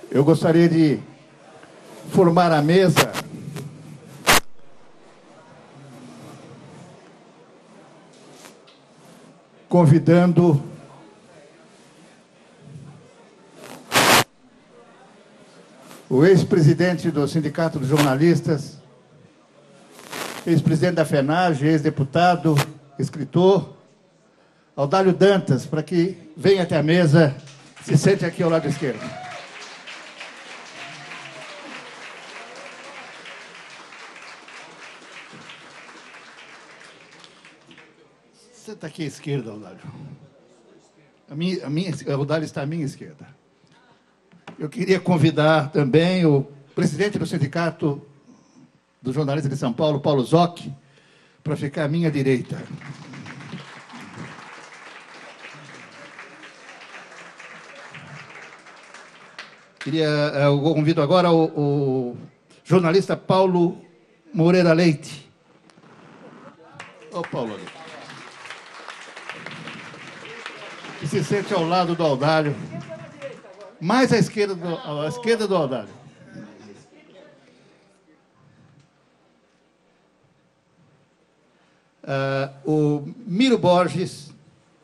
Eu gostaria de formar a mesa convidando o ex-presidente do Sindicato dos Jornalistas, ex-presidente da FENAGE, ex-deputado, escritor, Audálio Dantas, para que venha até a mesa, se sente aqui ao lado esquerdo. Senta aqui à esquerda, Audálio. A Audálio está à minha esquerda. Eu queria convidar também o presidente do Sindicato dos Jornalistas de São Paulo, Paulo Zoc, para ficar à minha direita. Eu convido agora o jornalista Paulo Moreira Leite. Ô, Paulo, que se sente ao lado do Audálio, mais à esquerda do Audálio. O Miro Borges.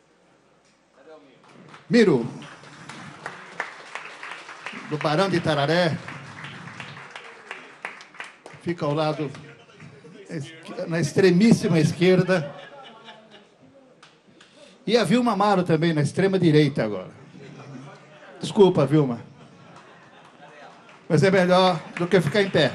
Miro, do Barão de Itararé, fica ao lado, na extremíssima esquerda. E a Vilma Amaro também, na extrema direita agora. Desculpa, Vilma. Mas é melhor do que ficar em pé.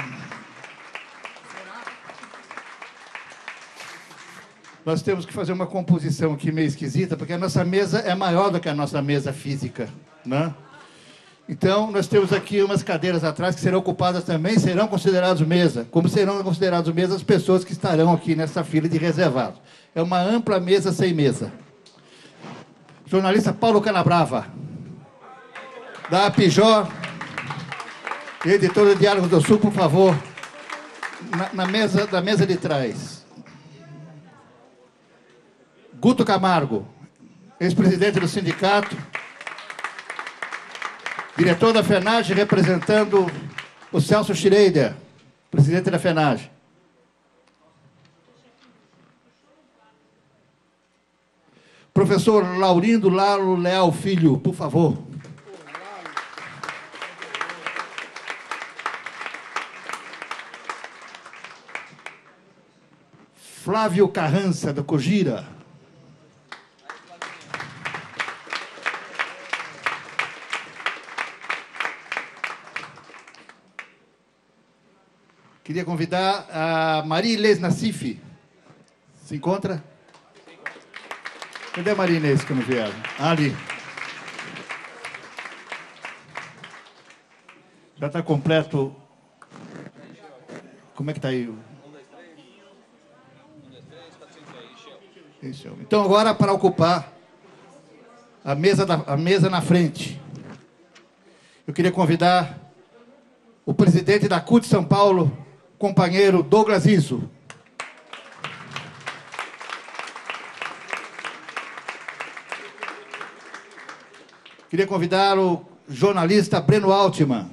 Nós temos que fazer uma composição aqui meio esquisita, porque a nossa mesa é maior do que a nossa mesa física, né? Então, nós temos aqui umas cadeiras atrás que serão ocupadas também, serão considerados mesa, como serão considerados mesa as pessoas que estarão aqui nessa fila de reservados. É uma ampla mesa sem mesa. Jornalista Paulo Canabrava, da Apijó, editor do Diálogo do Sul, por favor, da mesa de trás. Guto Camargo, ex-presidente do sindicato, diretor da FENAGE, representando o Celso Schreider, presidente da FENAGE. Professor Laurindo Lalo Leal Filho, por favor. Flávio Carrança, do Cogira. Queria convidar a Maria Inês Nassif. Se encontra? Cadê a Maria Inês que não vieram? Ali. Já está completo. Como é que está aí? Então, agora, para ocupar a mesa na frente, eu queria convidar o presidente da CUT São Paulo, companheiro Douglas Izzo. Queria convidar o jornalista Breno Altman.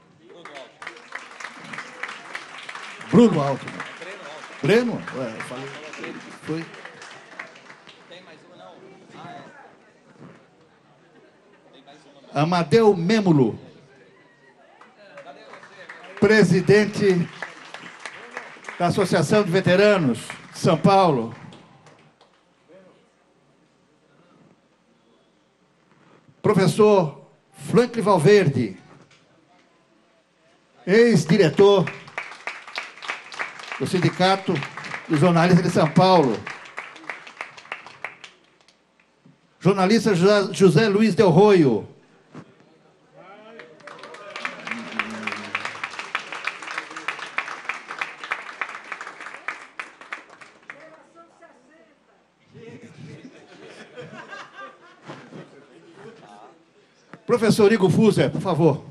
Bruno Altman. Breno? Ué, eu falei. Foi. Tem mais uma, não? Tem mais uma. Amadeu Mêmulo. Presidente da Associação de Veteranos de São Paulo. Professor Franklin Valverde, ex-diretor do Sindicato dos Jornalistas de São Paulo. Jornalista José Luiz Del Roio. Professor Igor Fuser, por favor.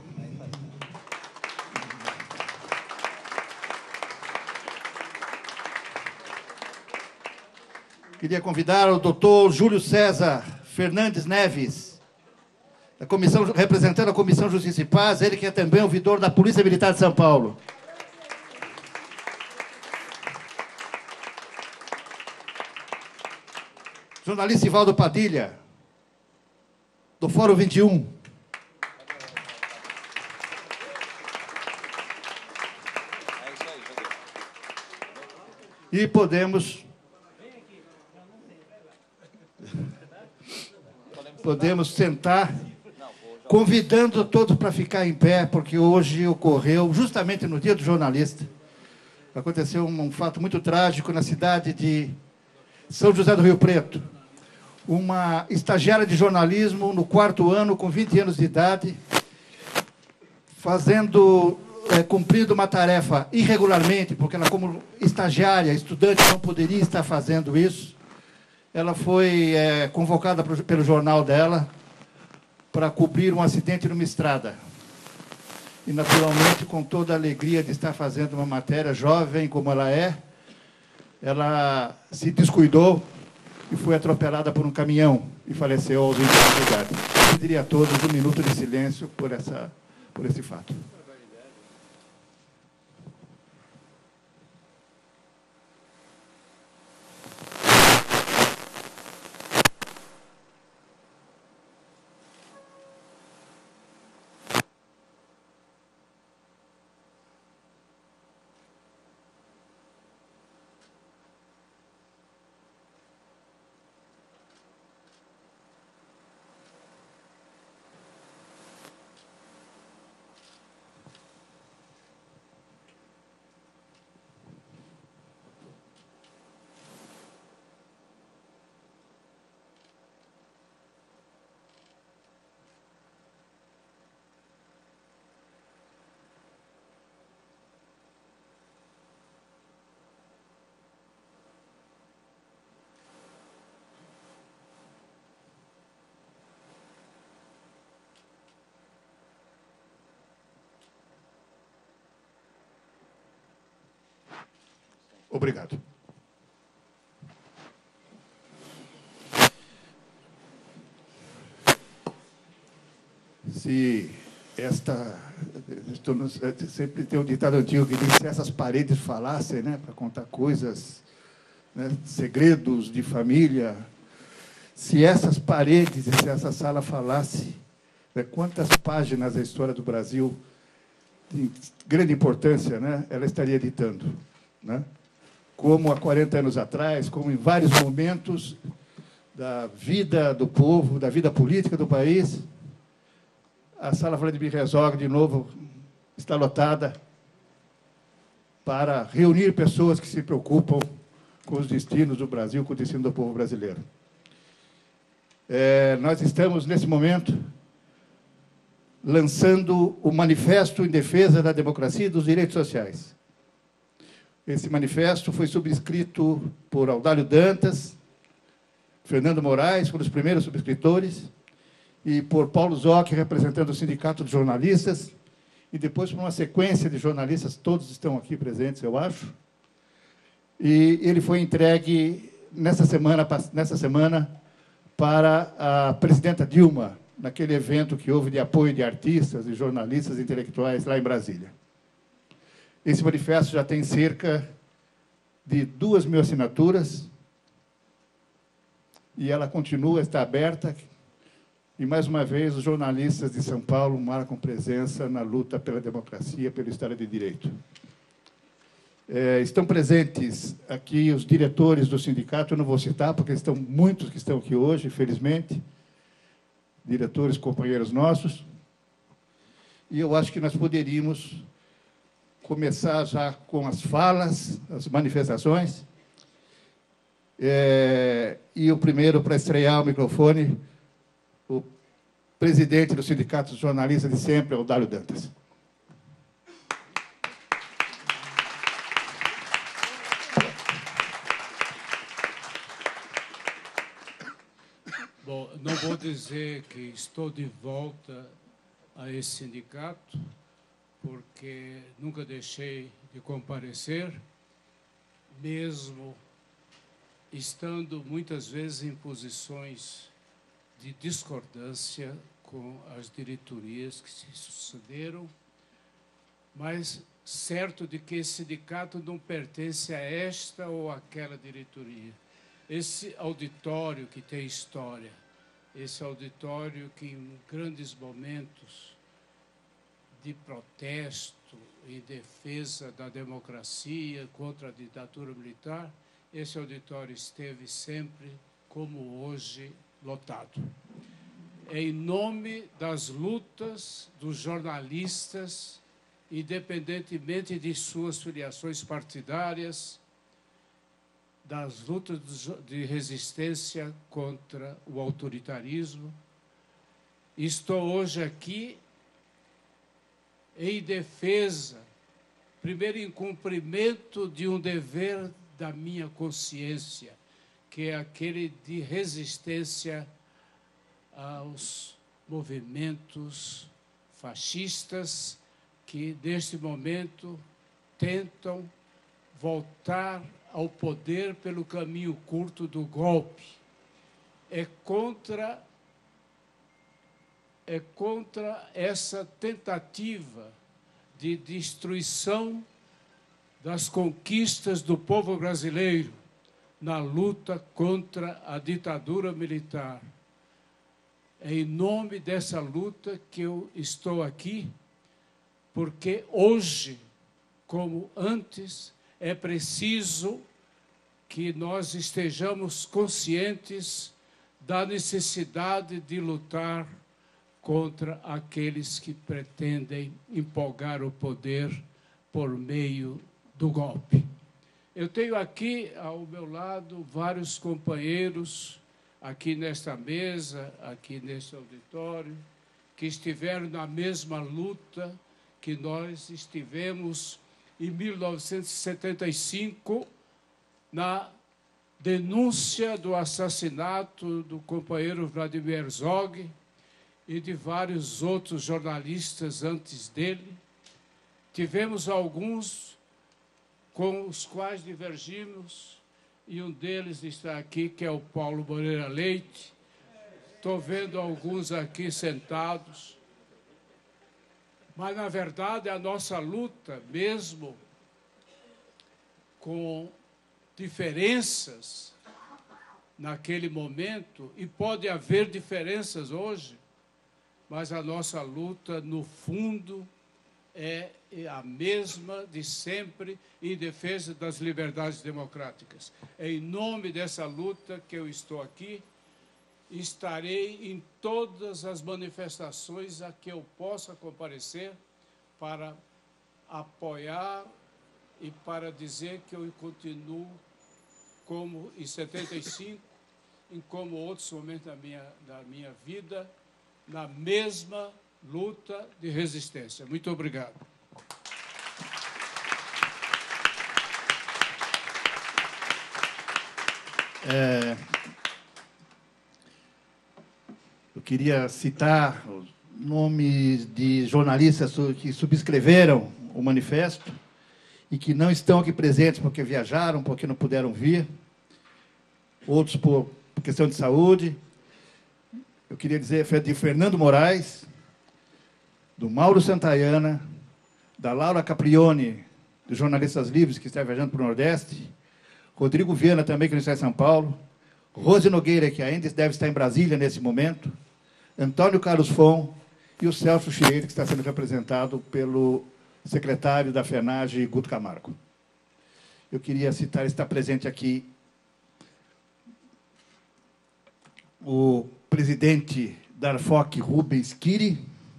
Queria convidar o doutor Júlio César Fernandes Neves, representando a Comissão Justiça e Paz, ele que é também ouvidor da Polícia Militar de São Paulo. Jornalista Ivaldo Padilha, do Fórum 21. E podemos sentar, convidando todos para ficar em pé, porque hoje ocorreu, justamente no Dia do Jornalista, aconteceu um fato muito trágico na cidade de São José do Rio Preto. Uma estagiária de jornalismo no 4º ano, com 20 anos de idade, cumprindo uma tarefa irregularmente, porque ela, como estagiária, estudante, não poderia estar fazendo isso. Ela foi convocada pelo jornal dela para cobrir um acidente numa estrada. E, naturalmente, com toda a alegria de estar fazendo uma matéria, jovem como ela se descuidou e foi atropelada por um caminhão e faleceu aos 20 anos de idade. Eu pediria a todos um minuto de silêncio por esse fato. Obrigado. Sempre tem um ditado antigo que diz: se essas paredes falassem, né, para contar coisas, né, segredos de família, se essas paredes e se essa sala falasse, né, quantas páginas da história do Brasil de grande importância, né, ela estaria ditando, né? Como há 40 anos atrás, como em vários momentos da vida do povo, da vida política do país, a Sala Vladimir Herzog, de novo, está lotada para reunir pessoas que se preocupam com os destinos do Brasil, com o destino do povo brasileiro. Nós estamos, nesse momento, lançando o Manifesto em Defesa da Democracia e dos Direitos Sociais. Esse manifesto foi subscrito por Audálio Dantas, Fernando Moraes, foram os primeiros subscritores, e por Paulo Zocchi, representando o Sindicato de Jornalistas, e depois por uma sequência de jornalistas, todos estão aqui presentes, eu acho. E ele foi entregue nessa semana para a presidenta Dilma, naquele evento que houve de apoio de artistas e jornalistas intelectuais lá em Brasília. Esse manifesto já tem cerca de 2.000 assinaturas e ela continua, está aberta. E, mais uma vez, os jornalistas de São Paulo marcam presença na luta pela democracia, pelo Estado de Direito. Estão presentes aqui os diretores do sindicato, eu não vou citar, porque estão muitos que estão aqui hoje, infelizmente, diretores, companheiros nossos. E eu acho que nós poderíamos começar já com as falas, as manifestações. E o primeiro, para estrear o microfone, o presidente do Sindicato dos Jornalistas de sempre, Audálio Dantas. Bom, não vou dizer que estou de volta a esse sindicato, porque nunca deixei de comparecer, mesmo estando muitas vezes em posições de discordância com as diretorias que se sucederam, mas certo de que esse sindicato não pertence a esta ou aquela diretoria. Esse auditório que tem história, esse auditório que em grandes momentos de protesto em defesa da democracia contra a ditadura militar, esse auditório esteve sempre, como hoje, lotado. É em nome das lutas dos jornalistas, independentemente de suas filiações partidárias, das lutas de resistência contra o autoritarismo. Estou hoje aqui em defesa, primeiro em cumprimento de um dever da minha consciência, que é aquele de resistência aos movimentos fascistas que, neste momento, tentam voltar ao poder pelo caminho curto do golpe. É contra essa tentativa de destruição das conquistas do povo brasileiro na luta contra a ditadura militar. É em nome dessa luta que eu estou aqui, porque hoje, como antes, é preciso que nós estejamos conscientes da necessidade de lutar contra aqueles que pretendem empolgar o poder por meio do golpe. Eu tenho aqui ao meu lado vários companheiros aqui nesta mesa, aqui neste auditório, que estiveram na mesma luta que nós estivemos em 1975, na denúncia do assassinato do companheiro Vladimir Herzog e de vários outros jornalistas antes dele. Tivemos alguns com os quais divergimos, e um deles está aqui, que é o Paulo Moreira Leite. Estou vendo alguns aqui sentados. Mas, na verdade, a nossa luta, mesmo com diferenças naquele momento, e pode haver diferenças hoje, mas a nossa luta, no fundo, é a mesma de sempre em defesa das liberdades democráticas. É em nome dessa luta que eu estou aqui. Estarei em todas as manifestações a que eu possa comparecer para apoiar e para dizer que eu continuo, como em 75, em como outros momentos da minha vida, na mesma luta de resistência. Muito obrigado. Eu queria citar os nomes de jornalistas que subscreveram o manifesto e que não estão aqui presentes porque viajaram, porque não puderam vir, outros por questão de saúde. Eu queria dizer de Fernando Moraes, do Mauro Santayana, da Laura Caprioni, dos Jornalistas Livres, que está viajando para o Nordeste, Rodrigo Viana, também, que não está em São Paulo, Rose Nogueira, que ainda deve estar em Brasília nesse momento, Antônio Carlos Fon e o Celso Chieiro, que está sendo representado pelo secretário da FENAGE, Guto Camargo. Eu queria citar, está presente aqui o presidente da ARFOC, Rubens Kiri,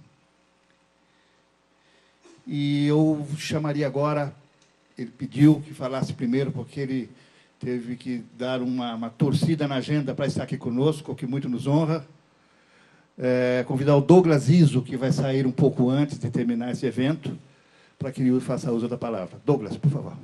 e eu chamaria agora, ele pediu que falasse primeiro, porque ele teve que dar uma torcida na agenda para estar aqui conosco, o que muito nos honra. Convidar o Douglas Iso, que vai sair um pouco antes de terminar esse evento, para que ele faça uso da palavra. Douglas, por favor.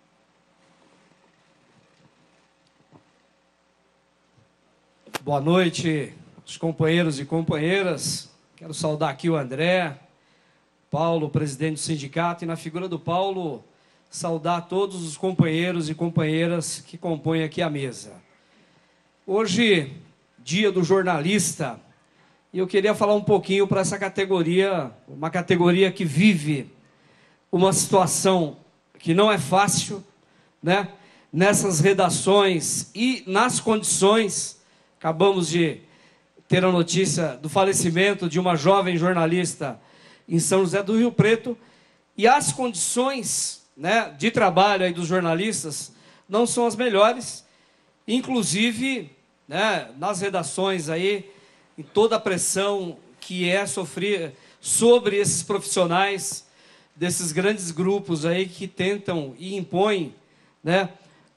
Boa noite, os companheiros e companheiras. Quero saudar aqui o André, Paulo, presidente do sindicato, e na figura do Paulo, saudar todos os companheiros e companheiras que compõem aqui a mesa. Hoje, dia do jornalista, E eu queria falar um pouquinho para essa categoria, uma categoria que vive uma situação que não é fácil, né? Nessas redações e nas condições. Acabamos de ter a notícia do falecimento de uma jovem jornalista em São José do Rio Preto, e as condições, né, de trabalho aí dos jornalistas não são as melhores, inclusive, né, nas redações aí, em toda a pressão que é sofrer sobre esses profissionais desses grandes grupos aí que tentam e impõem, né,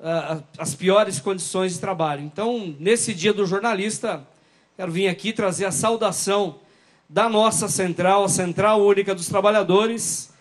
as piores condições de trabalho. Então, nesse dia do jornalista, quero vir aqui trazer a saudação da nossa central, a Central Única dos Trabalhadores,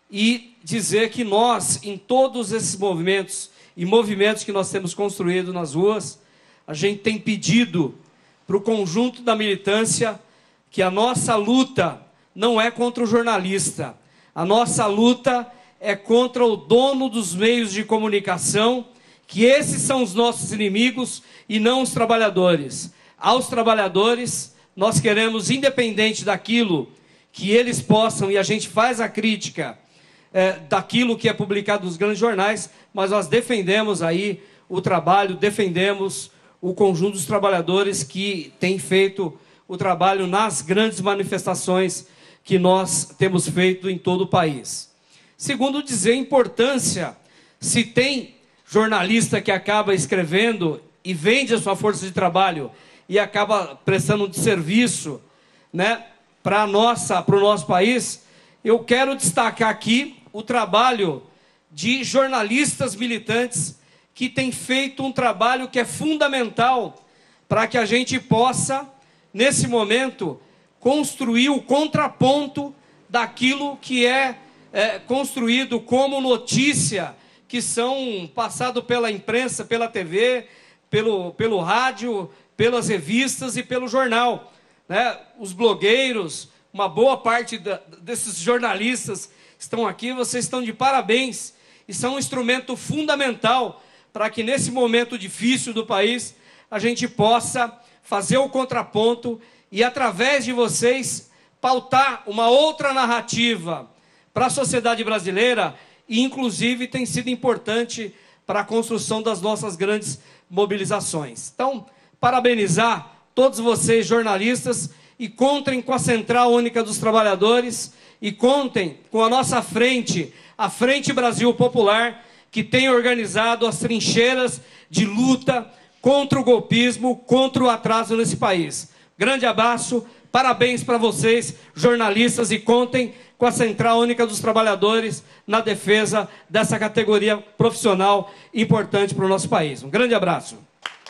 e dizer que nós, em todos esses movimentos e movimentos que nós temos construído nas ruas, a gente tem pedido para o conjunto da militância que a nossa luta não é contra o jornalista, a nossa luta é contra o dono dos meios de comunicação, que esses são os nossos inimigos e não os trabalhadores. Aos trabalhadores, nós queremos, independente daquilo que eles possam, e a gente faz a crítica daquilo que é publicado nos grandes jornais, mas nós defendemos aí o trabalho, defendemos o conjunto dos trabalhadores que tem feito o trabalho nas grandes manifestações que nós temos feito em todo o país. Segundo, dizer a importância, se tem jornalista que acaba escrevendo e vende a sua força de trabalho e acaba prestando um serviço, né, para o nosso país, eu quero destacar aqui o trabalho de jornalistas militantes que têm feito um trabalho que é fundamental para que a gente possa, nesse momento, construir o contraponto daquilo que é construído como notícia, que são passado pela imprensa, pela TV, pelo rádio, pelas revistas e pelo jornal, né? Os blogueiros, uma boa parte desses jornalistas estão aqui, vocês estão de parabéns, e são um instrumento fundamental para que nesse momento difícil do país, a gente possa fazer o contraponto e, através de vocês, pautar uma outra narrativa para a sociedade brasileira, e inclusive tem sido importante para a construção das nossas grandes mobilizações. Então, parabenizar todos vocês, jornalistas, e contem com a Central Única dos Trabalhadores, e contem com a nossa frente, a Frente Brasil Popular, que tem organizado as trincheiras de luta contra o golpismo, contra o atraso nesse país. Grande abraço, parabéns para vocês, jornalistas, e contem com a Central Única dos Trabalhadores na defesa dessa categoria profissional importante para o nosso país. Um grande abraço.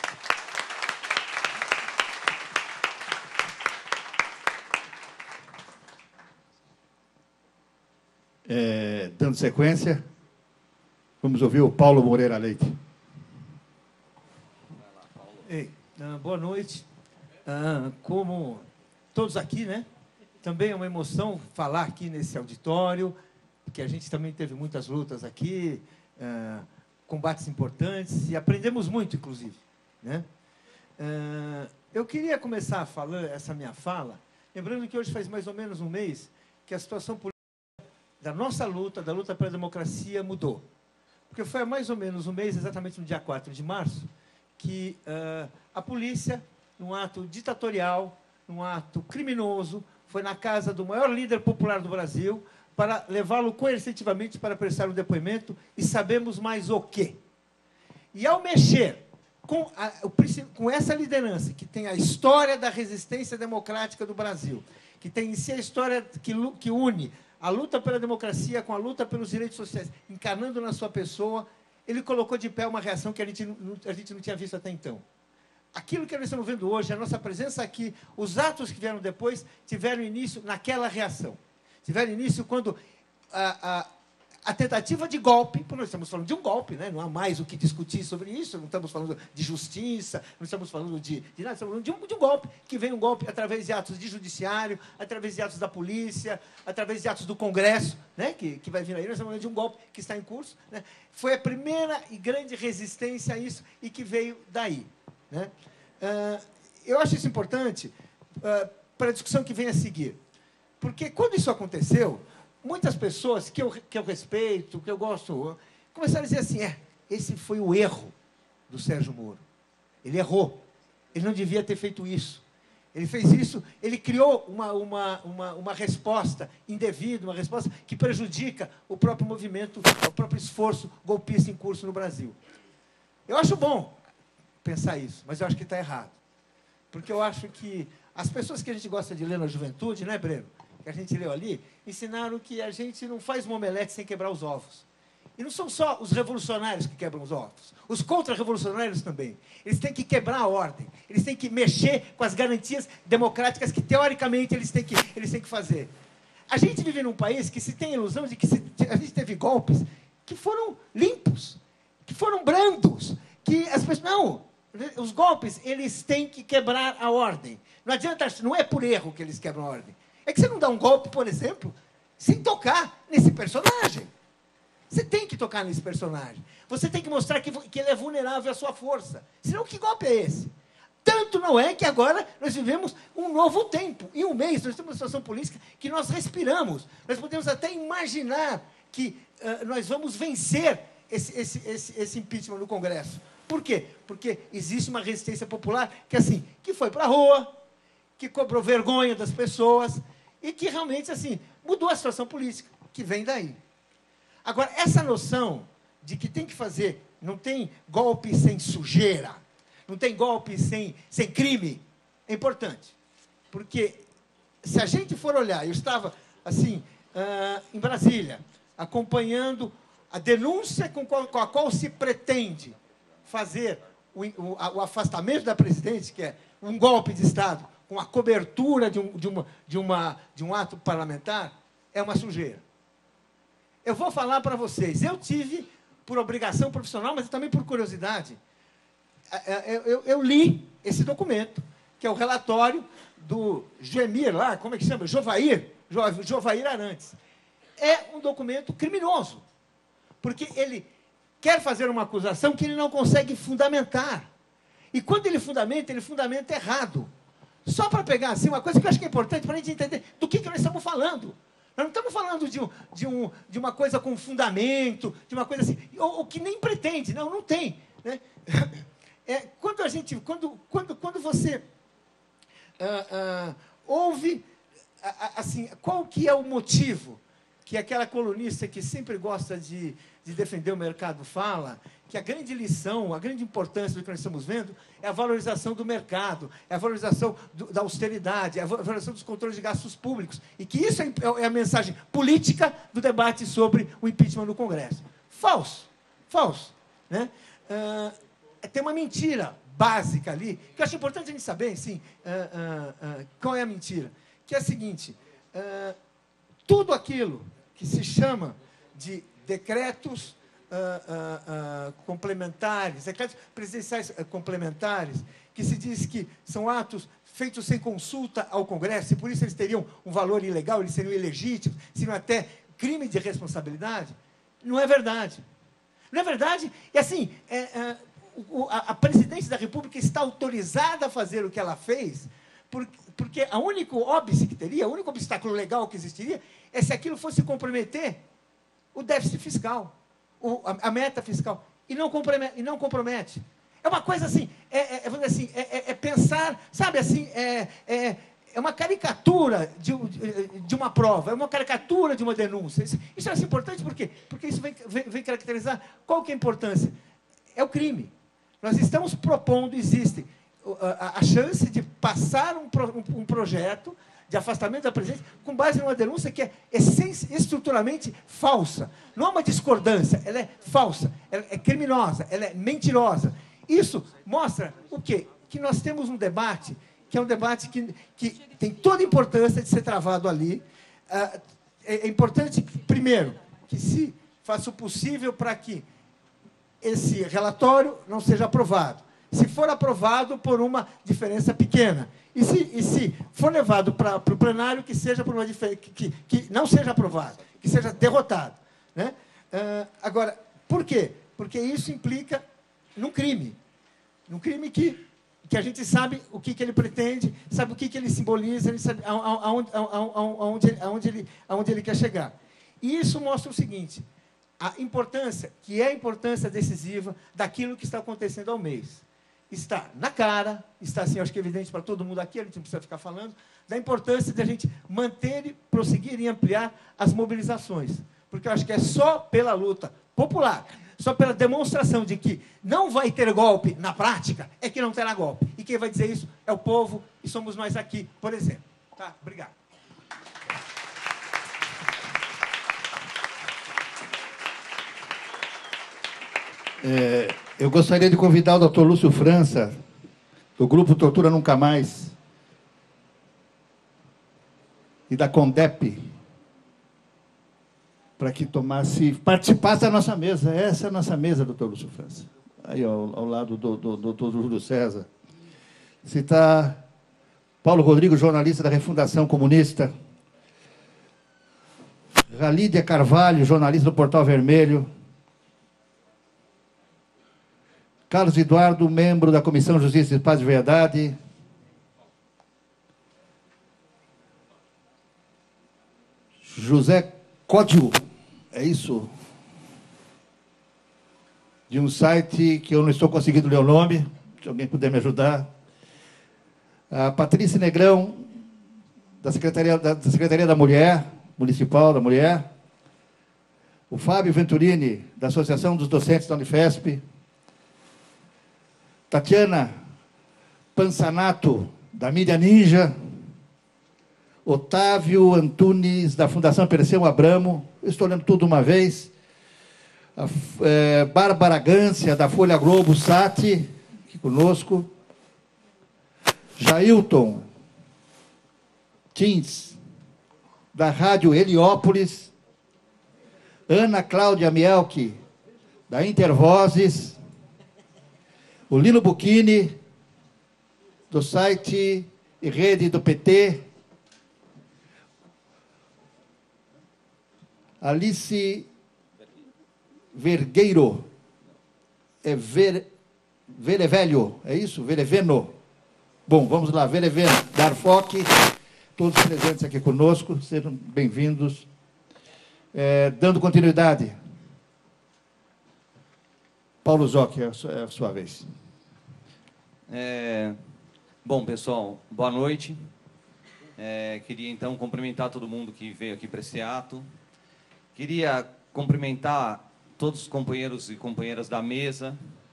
Dando sequência, vamos ouvir o Paulo Moreira Leite. Boa noite. Como todos aqui, né? Também é uma emoção falar aqui nesse auditório, porque a gente também teve muitas lutas aqui, combates importantes, e aprendemos muito, inclusive, né? Eu queria começar falando essa minha fala, lembrando que hoje faz mais ou menos um mês que a situação política da nossa luta, da luta pela democracia, mudou. Porque foi há mais ou menos um mês, exatamente no dia 4 de março, que a polícia, num ato ditatorial, num ato criminoso, foi na casa do maior líder popular do Brasil para levá-lo coercitivamente para prestar um depoimento, e sabemos mais o quê. E ao mexer com essa liderança, que tem a história da resistência democrática do Brasil, que tem em si a história que une a luta pela democracia com a luta pelos direitos sociais, encarnando na sua pessoa, ele colocou de pé uma reação que a gente não tinha visto até então. Aquilo que nós estamos vendo hoje, a nossa presença aqui, os atos que vieram depois, tiveram início naquela reação. Tiveram início quando a tentativa de golpe, porque nós estamos falando de um golpe, né? Não há mais o que discutir sobre isso, não estamos falando de justiça, não estamos falando de nada, estamos falando de um golpe, que vem um golpe através de atos de judiciário, através de atos da polícia, através de atos do Congresso, né? que vai vir aí, nós estamos falando de um golpe que está em curso, né? Foi a primeira e grande resistência a isso, e que veio daí, né? Eu acho isso importante, para a discussão que vem a seguir. Porque, quando isso aconteceu, muitas pessoas que eu respeito, que eu gosto, começaram a dizer assim, esse foi o erro do Sérgio Moro. Ele errou. Ele não devia ter feito isso. Ele fez isso, ele criou uma resposta indevida, uma resposta que prejudica o próprio movimento, o próprio esforço golpista em curso no Brasil. Eu acho bom pensar isso, mas eu acho que está errado. Porque eu acho que as pessoas que a gente gosta de ler na juventude, né, Breno? Que a gente leu ali, ensinaram que a gente não faz uma omelete sem quebrar os ovos. E não são só os revolucionários que quebram os ovos. Os contra-revolucionários também. Eles têm que quebrar a ordem. Eles têm que mexer com as garantias democráticas que, teoricamente, eles têm que fazer. A gente vive num país que se tem a ilusão de que a gente teve golpes que foram limpos, que foram brandos, que as pessoas... Não, os golpes, eles têm que quebrar a ordem. Não adianta, não é por erro que eles quebram a ordem. É que você não dá um golpe, por exemplo, sem tocar nesse personagem. Você tem que tocar nesse personagem. Você tem que mostrar que ele é vulnerável à sua força. Senão, que golpe é esse? Tanto não é que agora nós vivemos um novo tempo. Em um mês, nós temos uma situação política que nós respiramos. Nós podemos até imaginar que nós vamos vencer esse impeachment no Congresso. Por quê? Porque existe uma resistência popular que foi para a rua, que cobrou vergonha das pessoas e que realmente mudou a situação política, que vem daí. Agora, essa noção de que tem que fazer, não tem golpe sem sujeira, não tem golpe sem crime, é importante. Porque, se a gente for olhar, eu estava, em Brasília, acompanhando a denúncia com a qual se pretende fazer o afastamento da presidente, que é um golpe de Estado, com a cobertura de um ato parlamentar, é uma sujeira. Eu vou falar para vocês, eu tive, por obrigação profissional, mas também por curiosidade, eu li esse documento, que é o relatório do Joemir, lá, como é que chama? Jovair Arantes. É um documento criminoso, porque ele quer fazer uma acusação que ele não consegue fundamentar. E quando ele fundamenta errado. Só para pegar uma coisa que eu acho que é importante para a gente entender do que nós estamos falando. Nós não estamos falando de uma coisa com fundamento, de uma coisa assim, ou que nem pretende, não tem. Né? Quando você ouve, qual que é o motivo que aquela colunista que sempre gosta de defender o mercado fala, que a grande lição, a grande importância do que nós estamos vendo é a valorização do mercado, é a valorização da austeridade, é a valorização dos controles de gastos públicos, e que isso é a mensagem política do debate sobre o impeachment no Congresso. Falso. Né? Tem uma mentira básica ali, que eu acho importante a gente saber, qual é a mentira, que é a seguinte, tudo aquilo que se chama de decretos complementares, decretos presidenciais complementares, que se diz que são atos feitos sem consulta ao Congresso, e por isso eles teriam um valor ilegal, eles seriam ilegítimos, seriam até crime de responsabilidade, não é verdade. Não é verdade? E a presidência da República está autorizada a fazer o que ela fez, porque o único óbice que teria, o único obstáculo legal que existiria, é se aquilo fosse comprometer o déficit fiscal, a meta fiscal, e não compromete. É uma coisa é pensar, sabe é uma caricatura de uma prova, é uma caricatura de uma denúncia. Isso é importante por quê? Porque isso vem caracterizar qual que é a importância. É o crime. Nós estamos propondo, existe a chance de passar um projeto de afastamento da presidência com base numa denúncia que é estruturalmente falsa. Não é uma discordância, ela é falsa, ela é criminosa, ela é mentirosa. Isso mostra o quê? Que nós temos um debate, que é um debate que tem toda a importância de ser travado ali. É importante, primeiro, que se faça o possível para que esse relatório não seja aprovado. Se for aprovado por uma diferença pequena. E se for levado para o plenário, que seja por uma diferença, que não seja aprovado, que seja derrotado. Né? Agora, por quê? Porque isso implica num crime. Num crime que que a gente sabe o que ele pretende, sabe o que ele simboliza, ele sabe aonde ele quer chegar. E isso mostra o seguinte, a importância decisiva daquilo que está acontecendo ao mês. Está na cara, está assim, acho que é evidente para todo mundo aqui, a gente não precisa ficar falando, da importância de a gente manter e prosseguir e ampliar as mobilizações. Porque eu acho que é só pela luta popular, só pela demonstração de que não vai ter golpe na prática, é que não terá golpe. E quem vai dizer isso é o povo, e somos nós aqui, por exemplo. Tá? Obrigado. Eu gostaria de convidar o Dr. Lúcio França, do Grupo Tortura Nunca Mais, e da CONDEP, para que participasse da nossa mesa. Essa é a nossa mesa, Dr. Lúcio França. Aí, ao lado do Júlio César. Citar Paulo Rodrigo, jornalista da Refundação Comunista. Galídia Carvalho, jornalista do Portal Vermelho. Carlos Eduardo, membro da Comissão Justiça e Paz e Verdade. José Códio, é isso? De um site que eu não estou conseguindo ler o nome, se alguém puder me ajudar. A Patrícia Negrão, da Secretaria da Mulher, Municipal da Mulher. O Fábio Venturini, da Associação dos Docentes da Unifesp. Tatiana Pansanato, da Mídia Ninja. Otávio Antunes, da Fundação Perseu Abramo. Eu estou lendo tudo uma vez. Bárbara Gância, da Folha Globo, Sati, aqui conosco. Jailton Tins, da Rádio Heliópolis. Ana Cláudia Mielke, da Intervozes. O Lino Bucchini, do site e rede do PT. Alice Vergueiro, Verevelho, é isso? Vereveno. Bom, vamos lá, Vereveno, Darfoc, todos presentes aqui conosco, sejam bem-vindos. Dando continuidade. Paulo Zocchi, é a sua vez. Bom, pessoal, boa noite. Queria, então, cumprimentar todo mundo que veio aqui para esse ato. Queria cumprimentar todos os companheiros e companheiras da mesa.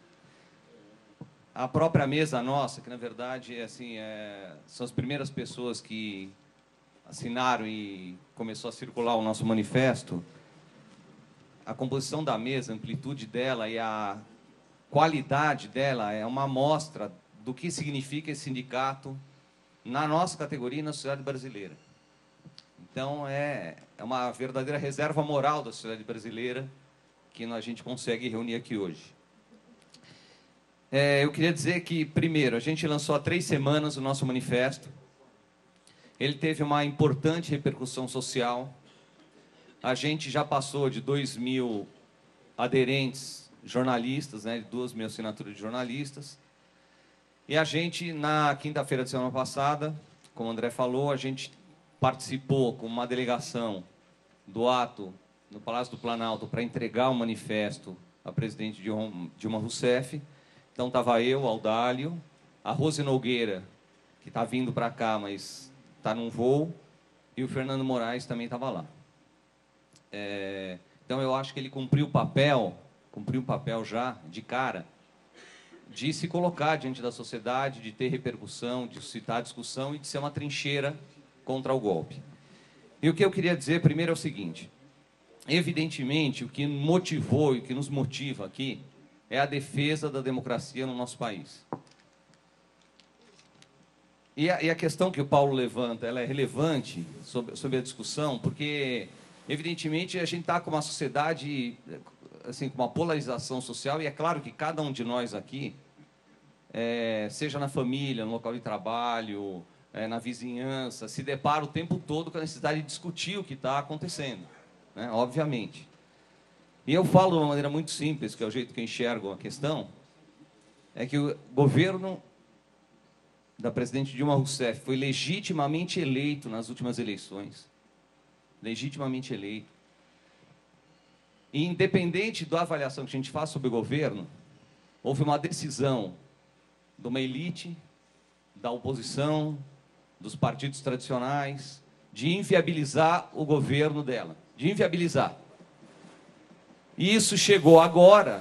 A própria mesa nossa, que, na verdade, são as primeiras pessoas que assinaram e começou a circular o nosso manifesto. A composição da mesa, a amplitude dela e a qualidade dela é uma amostra do que significa esse sindicato na nossa categoria e na sociedade brasileira. Então, é uma verdadeira reserva moral da sociedade brasileira que a gente consegue reunir aqui hoje. Eu queria dizer que, primeiro, a gente lançou há 3 semanas o nosso manifesto. Ele teve uma importante repercussão social. A gente já passou de 2.000 aderentes jornalistas, né, de 2.000 assinaturas de jornalistas. E a gente, na quinta-feira da semana passada, como o André falou, a gente participou com uma delegação do ato no Palácio do Planalto para entregar o manifesto à presidente Dilma Rousseff. Então, estava eu, Audálio, a Rose Nogueira, que está vindo para cá, mas está num voo, e o Fernando Moraes também estava lá. Então, eu acho que ele cumpriu o papel já, de cara, de se colocar diante da sociedade, de ter repercussão, de suscitar discussão e de ser uma trincheira contra o golpe. E o que eu queria dizer primeiro é o seguinte: evidentemente, o que motivou e o que nos motiva aqui é a defesa da democracia no nosso país. E a questão que o Paulo levanta, ela é relevante sobre a discussão, porque, evidentemente, a gente está com uma sociedade, assim, com uma polarização social, e é claro que cada um de nós aqui, seja na família, no local de trabalho, na vizinhança, se depara o tempo todo com a necessidade de discutir o que está acontecendo, né? Obviamente. E eu falo de uma maneira muito simples, que é o jeito que eu enxergo a questão, é que o governo da presidente Dilma Rousseff foi legitimamente eleito nas últimas eleições. Legitimamente eleito. E, independente da avaliação que a gente faz sobre o governo, houve uma decisão de uma elite, da oposição, dos partidos tradicionais, de inviabilizar o governo dela. De inviabilizar. E isso chegou agora,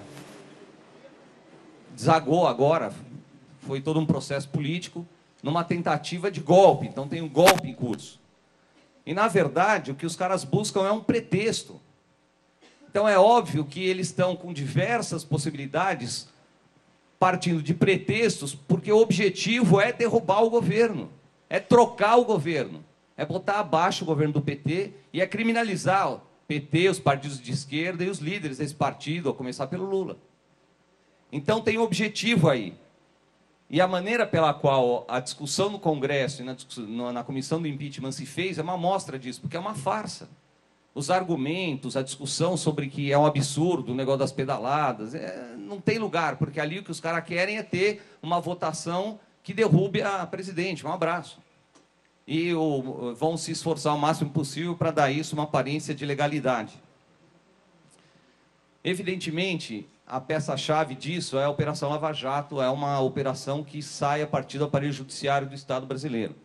desagou agora, foi todo um processo político, numa tentativa de golpe. Então tem um golpe em curso. E, na verdade, o que os caras buscam é um pretexto. Então é óbvio que eles estão com diversas possibilidades, partindo de pretextos, porque o objetivo é derrubar o governo, é trocar o governo, é botar abaixo o governo do PT e é criminalizar o PT, os partidos de esquerda e os líderes desse partido, a começar pelo Lula. Então tem um objetivo aí. E a maneira pela qual a discussão no Congresso e na comissão do impeachment se fez é uma amostra disso, porque é uma farsa. Os argumentos, a discussão sobre que é um absurdo o negócio das pedaladas, não tem lugar, porque ali o que os caras querem é ter uma votação que derrube a presidente. Um abraço. E vão se esforçar o máximo possível para dar isso uma aparência de legalidade. Evidentemente, a peça-chave disso é a Operação Lava Jato, é uma operação que sai a partir do aparelho judiciário do Estado brasileiro.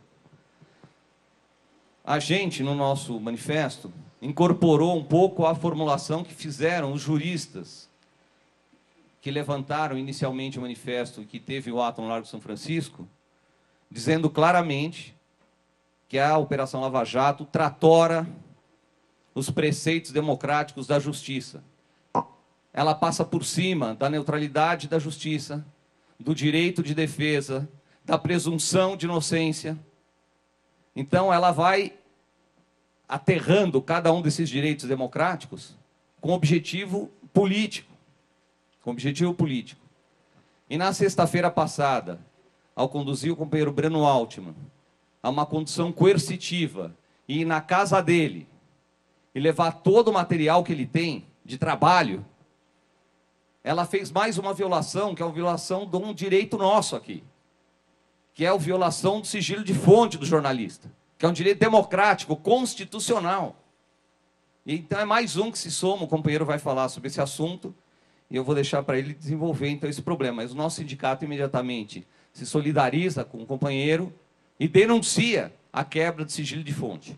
A gente, no nosso manifesto, incorporou um pouco a formulação que fizeram os juristas que levantaram inicialmente o manifesto e que teve o ato no Largo São Francisco, dizendo claramente que a Operação Lava Jato tratora os preceitos democráticos da justiça. Ela passa por cima da neutralidade da justiça, do direito de defesa, da presunção de inocência. Então, ela vai aterrando cada um desses direitos democráticos com objetivo político. Com objetivo político. E na sexta-feira passada, ao conduzir o companheiro Breno Altman a uma condução coercitiva e ir na casa dele e levar todo o material que ele tem de trabalho, ela fez mais uma violação, que é uma violação de um direito nosso aqui, que é a violação do sigilo de fonte do jornalista, que é um direito democrático, constitucional. E então é mais um que se soma, o companheiro vai falar sobre esse assunto, e eu vou deixar para ele desenvolver então esse problema. Mas o nosso sindicato imediatamente se solidariza com o companheiro e denuncia a quebra do sigilo de fonte.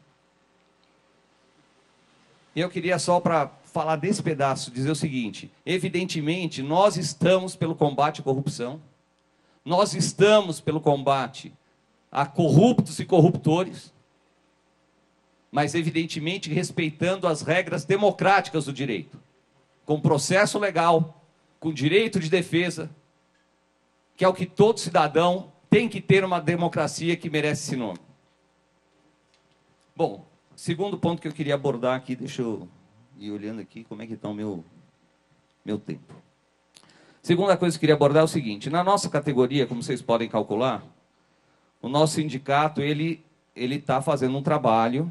E eu queria só, para falar desse pedaço, dizer o seguinte: evidentemente, nós estamos pelo combate à corrupção, nós estamos pelo combate a corruptos e corruptores, mas, evidentemente, respeitando as regras democráticas do direito, com processo legal, com direito de defesa, que é o que todo cidadão tem que ter uma democracia que merece esse nome. Bom, segundo ponto que eu queria abordar aqui, deixa eu ir olhando aqui como é que está o meu tempo. Segunda coisa que eu queria abordar é o seguinte: na nossa categoria, como vocês podem calcular, o nosso sindicato ele está fazendo um trabalho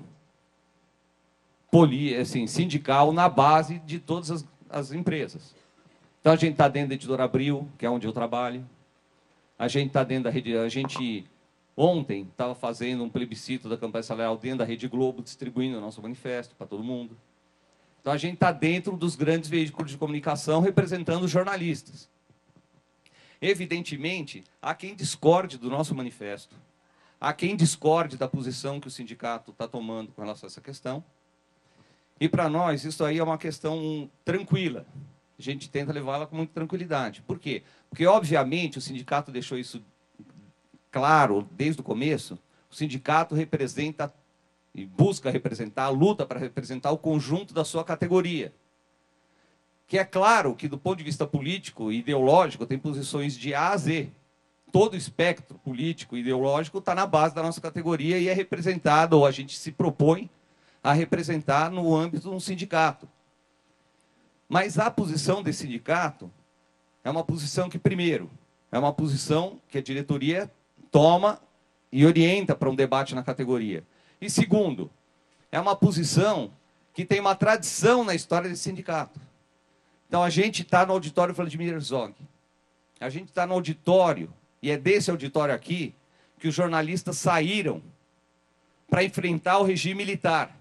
sindical na base de todas as empresas. Então a gente está dentro da Editora Abril, que é onde eu trabalho. A gente está dentro da rede. A gente ontem estava fazendo um plebiscito da campanha salarial dentro da Rede Globo, distribuindo o nosso manifesto para todo mundo. Então a gente está dentro dos grandes veículos de comunicação, representando os jornalistas. Evidentemente, há quem discorde do nosso manifesto, há quem discorde da posição que o sindicato está tomando com relação a essa questão. E para nós isso aí é uma questão tranquila. A gente tenta levá-la com muita tranquilidade. Por quê? Porque, obviamente, o sindicato deixou isso claro desde o começo. O sindicato representa e busca representar, luta para representar o conjunto da sua categoria. Que é claro que, do ponto de vista político e ideológico, tem posições de A a Z. Todo o espectro político e ideológico está na base da nossa categoria e é representado, ou a gente se propõe a representar no âmbito de um sindicato. Mas a posição desse sindicato é uma posição que, primeiro, é uma posição que a diretoria toma e orienta para um debate na categoria. E, segundo, é uma posição que tem uma tradição na história desse sindicato. Então, a gente está no auditório Vladimir Herzog. A gente está no auditório, e é desse auditório aqui, que os jornalistas saíram para enfrentar o regime militar.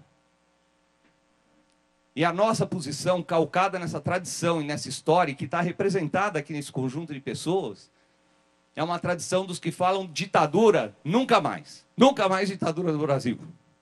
E a nossa posição, calcada nessa tradição e nessa história, que está representada aqui nesse conjunto de pessoas, é uma tradição dos que falam ditadura, nunca mais. Nunca mais ditadura no Brasil.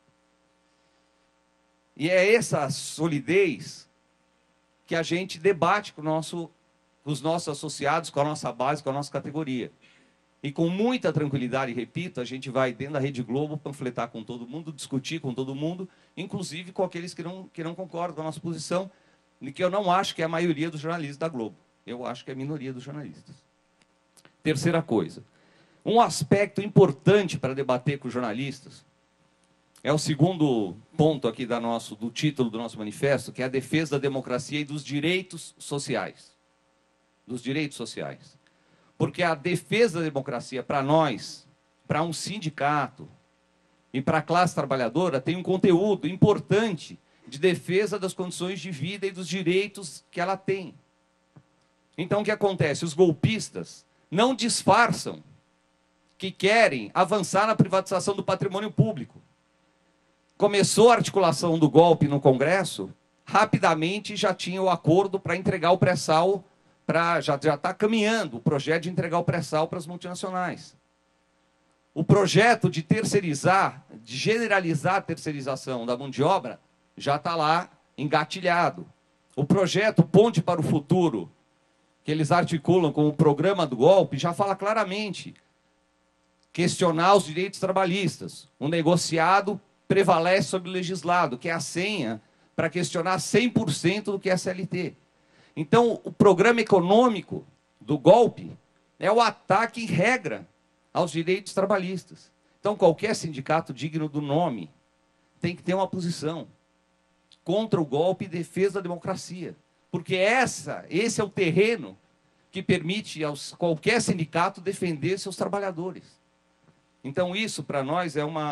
E é essa solidez que a gente debate com os nossos associados, com a nossa base, com a nossa categoria. E com muita tranquilidade, repito, a gente vai dentro da Rede Globo panfletar com todo mundo, discutir com todo mundo, inclusive com aqueles que não concordam com a nossa posição, e que eu não acho que é a maioria dos jornalistas da Globo. Eu acho que é a minoria dos jornalistas. Terceira coisa. Um aspecto importante para debater com os jornalistas é o segundo ponto aqui do título do nosso manifesto, que é a defesa da democracia e dos direitos sociais. Dos direitos sociais. Porque a defesa da democracia, para nós, para um sindicato e para a classe trabalhadora, tem um conteúdo importante de defesa das condições de vida e dos direitos que ela tem. Então, o que acontece? Os golpistas não disfarçam que querem avançar na privatização do patrimônio público. Começou a articulação do golpe no Congresso, rapidamente já tinha o acordo para entregar o pré-sal, já está caminhando o projeto de entregar o pré-sal para as multinacionais. O projeto de terceirizar, de generalizar a terceirização da mão de obra, já está lá engatilhado. O projeto Ponte para o Futuro, que eles articulam como o programa do golpe, já fala claramente questionar os direitos trabalhistas. O negociado prevalece sobre o legislado, que é a senha para questionar 100% do que é CLT. Então, o programa econômico do golpe é o ataque em regra aos direitos trabalhistas. Então, qualquer sindicato digno do nome tem que ter uma posição contra o golpe e defesa da democracia. Porque esse é o terreno que permite a qualquer sindicato defender seus trabalhadores. Então, isso, para nós,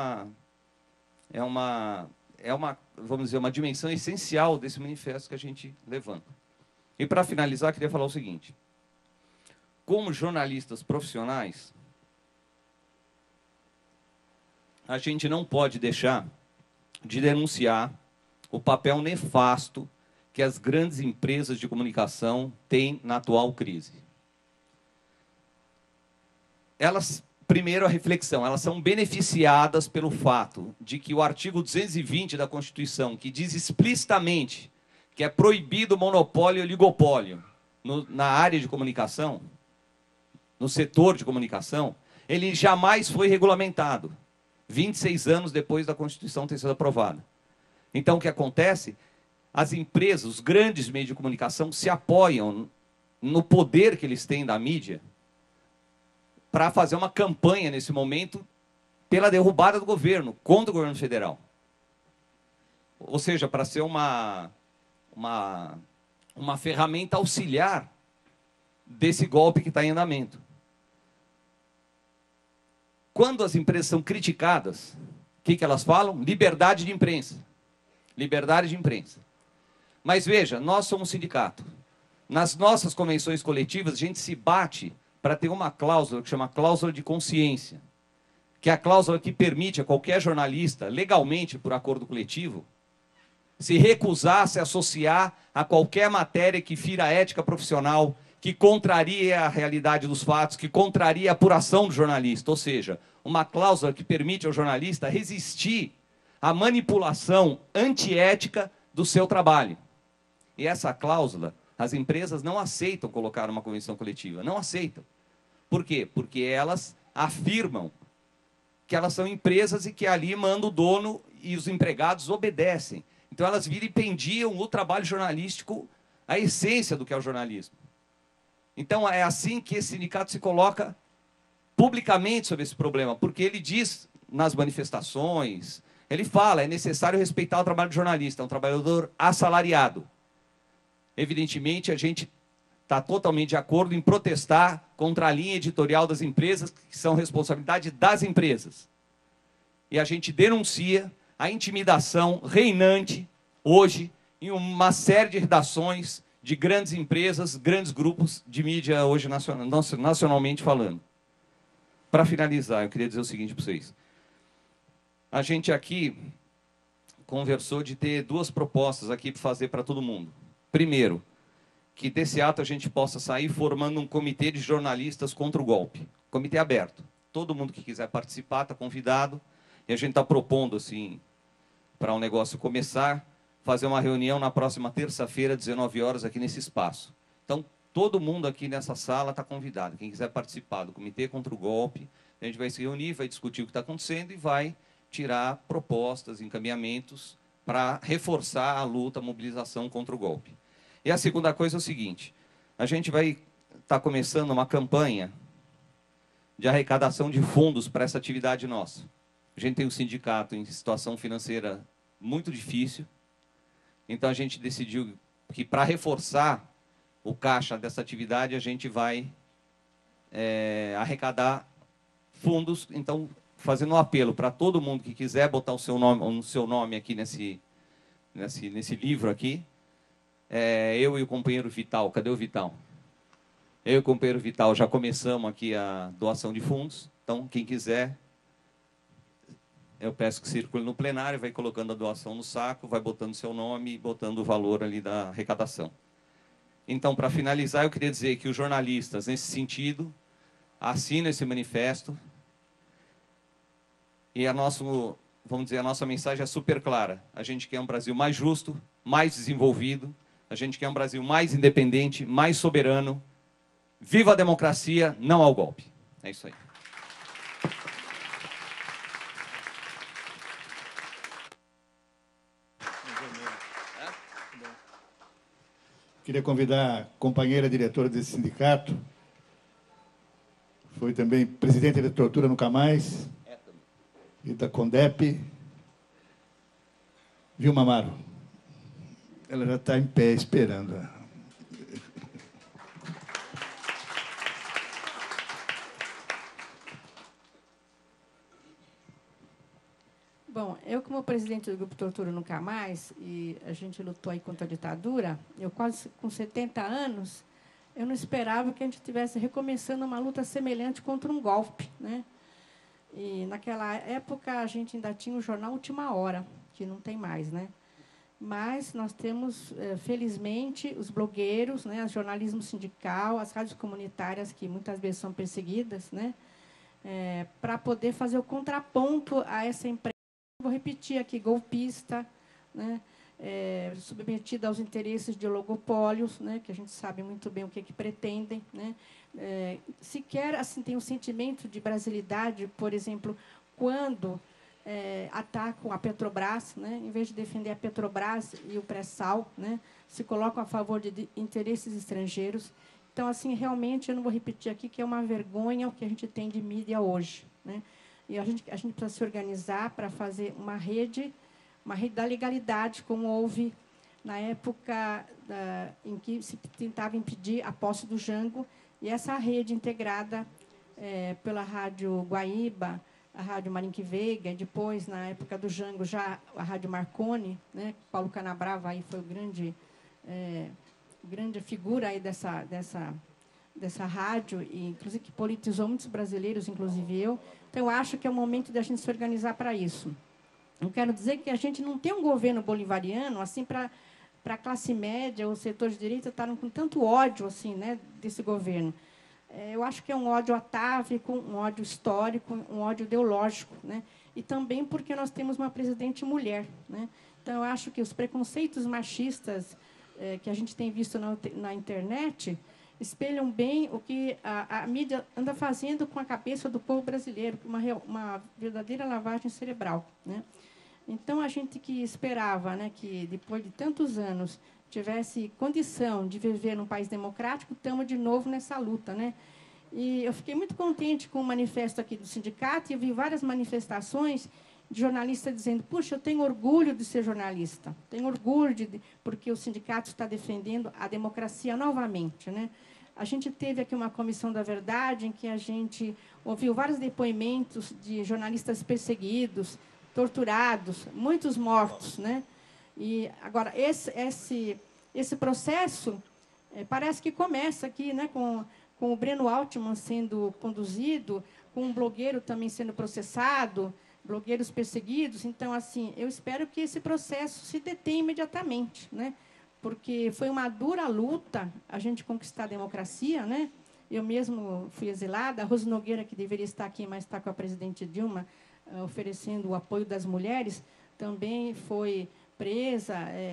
vamos dizer, uma dimensão essencial desse manifesto que a gente levanta. E, para finalizar, queria falar o seguinte. Como jornalistas profissionais, a gente não pode deixar de denunciar o papel nefasto que as grandes empresas de comunicação têm na atual crise. Primeiro, a reflexão, elas são beneficiadas pelo fato de que o artigo 220 da Constituição, que diz explicitamente que é proibido o monopólio e o oligopólio na área de comunicação, no setor de comunicação, ele jamais foi regulamentado, 26 anos depois da Constituição ter sido aprovada. Então, o que acontece? As empresas, os grandes meios de comunicação, se apoiam no poder que eles têm da mídia para fazer uma campanha, nesse momento, pela derrubada do governo, contra o governo federal. Ou seja, para ser uma ferramenta auxiliar desse golpe que está em andamento. Quando as empresas são criticadas, o que elas falam? Liberdade de imprensa. Liberdade de imprensa. Mas veja, nós somos um sindicato. Nas nossas convenções coletivas, a gente se bate para ter uma cláusula que chama cláusula de consciência, que é a cláusula que permite a qualquer jornalista, legalmente por acordo coletivo, se recusar a se associar a qualquer matéria que fira a ética profissional, que contrarie a realidade dos fatos, que contrarie a apuração do jornalista. Ou seja, uma cláusula que permite ao jornalista resistir à manipulação antiética do seu trabalho. E essa cláusula, as empresas não aceitam colocar numa convenção coletiva. Não aceitam. Por quê? Porque elas afirmam que elas são empresas e que ali manda o dono e os empregados obedecem. Então, elas vilipendiam o trabalho jornalístico, a essência do que é o jornalismo. Então, é assim que esse sindicato se coloca publicamente sobre esse problema, porque ele diz nas manifestações, ele fala, é necessário respeitar o trabalho do jornalista, é um trabalhador assalariado. Evidentemente, a gente está totalmente de acordo em protestar contra a linha editorial das empresas, que são responsabilidade das empresas. E a gente denuncia a intimidação reinante hoje em uma série de redações de grandes empresas, grandes grupos de mídia hoje nacionalmente falando. para finalizar, eu queria dizer o seguinte para vocês. A gente aqui conversou de ter duas propostas aqui para fazer para todo mundo. Primeiro, que desse ato a gente possa sair formando um comitê de jornalistas contra o golpe. Comitê aberto. Todo mundo que quiser participar está convidado. E a gente está propondo, assim, para o negócio começar, fazer uma reunião na próxima terça-feira, 19 horas, aqui nesse espaço. Então, todo mundo aqui nessa sala está convidado. Quem quiser participar do Comitê contra o Golpe, a gente vai se reunir, vai discutir o que está acontecendo e vai tirar propostas, encaminhamentos para reforçar a luta, a mobilização contra o golpe. E a segunda coisa é o seguinte, a gente vai estar começando uma campanha de arrecadação de fundos para essa atividade nossa. A gente tem um sindicato em situação financeira muito difícil, então a gente decidiu que para reforçar o caixa dessa atividade, a gente vai arrecadar fundos. Então, fazendo um apelo para todo mundo que quiser botar o seu nome aqui nesse livro aqui. Eu e o companheiro Vital, cadê o Vital? Eu e o companheiro Vital já começamos aqui a doação de fundos. Então, quem quiser, eu peço que circule no plenário, vai colocando a doação no saco, vai botando seu nome e botando o valor ali da arrecadação. Então, para finalizar, eu queria dizer que os jornalistas, nesse sentido, assinam esse manifesto. E vamos dizer, a nossa mensagem é super clara. A gente quer um Brasil mais justo, mais desenvolvido. A gente quer um Brasil mais independente, mais soberano. Viva a democracia, não ao golpe. É isso aí. Queria convidar a companheira diretora desse sindicato, foi também presidente da tortura Nunca Mais, e da CONDEP, Vilma Amaro. Ela já está em pé esperando. Bom, eu como presidente do Grupo Tortura Nunca Mais, e a gente lutou aí contra a ditadura, eu quase com 70 anos, eu não esperava que a gente estivesse recomeçando uma luta semelhante contra um golpe, né? E, naquela época, a gente ainda tinha o jornal Última Hora, que não tem mais, né? Mas nós temos, felizmente, os blogueiros, né, o jornalismo sindical, as rádios comunitárias, que muitas vezes são perseguidas, né, para poder fazer o contraponto a essa imprensa, vou repetir aqui, golpista, né, submetida aos interesses de oligopólios, né, que a gente sabe muito bem o que pretendem, né, sequer assim, tem um sentimento de brasilidade, por exemplo, quando atacam a Petrobras, né, em vez de defender a Petrobras e o pré-sal, né, se colocam a favor de interesses estrangeiros. Então, assim, realmente, eu não vou repetir aqui que é uma vergonha o que a gente tem de mídia hoje, né, e a gente precisa se organizar para fazer uma rede da legalidade, como houve na época em que se tentava impedir a posse do Jango, e essa rede integrada pela Rádio Guaíba, a Rádio Marinque Veiga, e depois, na época do Jango, já a Rádio Marconi, né? Paulo Canabrava aí foi o grande figura aí dessa rádio, e, inclusive, que politizou muitos brasileiros, inclusive eu. Então, eu acho que é o momento de a gente se organizar para isso. Eu quero dizer que a gente não tem um governo bolivariano assim para a classe média, o setor de direita estarem com tanto ódio assim, né, desse governo. Eu acho que é um ódio atávico, um ódio histórico, um ódio ideológico, né? E também porque nós temos uma presidente mulher, né? Então, eu acho que os preconceitos machistas que a gente tem visto na internet espelham bem o que a mídia anda fazendo com a cabeça do povo brasileiro, uma verdadeira lavagem cerebral, né? Então, a gente que esperava, né, que, depois de tantos anos, tivesse condição de viver num país democrático, estamos de novo nessa luta, né? E eu fiquei muito contente com o manifesto aqui do sindicato, e eu vi várias manifestações de jornalistas dizendo: puxa, eu tenho orgulho de ser jornalista, tenho orgulho porque o sindicato está defendendo a democracia novamente, né? A gente teve aqui uma comissão da verdade, em que a gente ouviu vários depoimentos de jornalistas perseguidos, torturados, muitos mortos, né? E agora esse processo parece que começa aqui, né, com o Breno Altman sendo conduzido, com um blogueiro também sendo processado, blogueiros perseguidos. Então, assim, eu espero que esse processo se detenha imediatamente, né? Porque foi uma dura luta a gente conquistar a democracia, né? Eu mesmo fui exilada, a Rose Nogueira, que deveria estar aqui, mas está com a presidente Dilma, oferecendo o apoio das mulheres, também foi presa,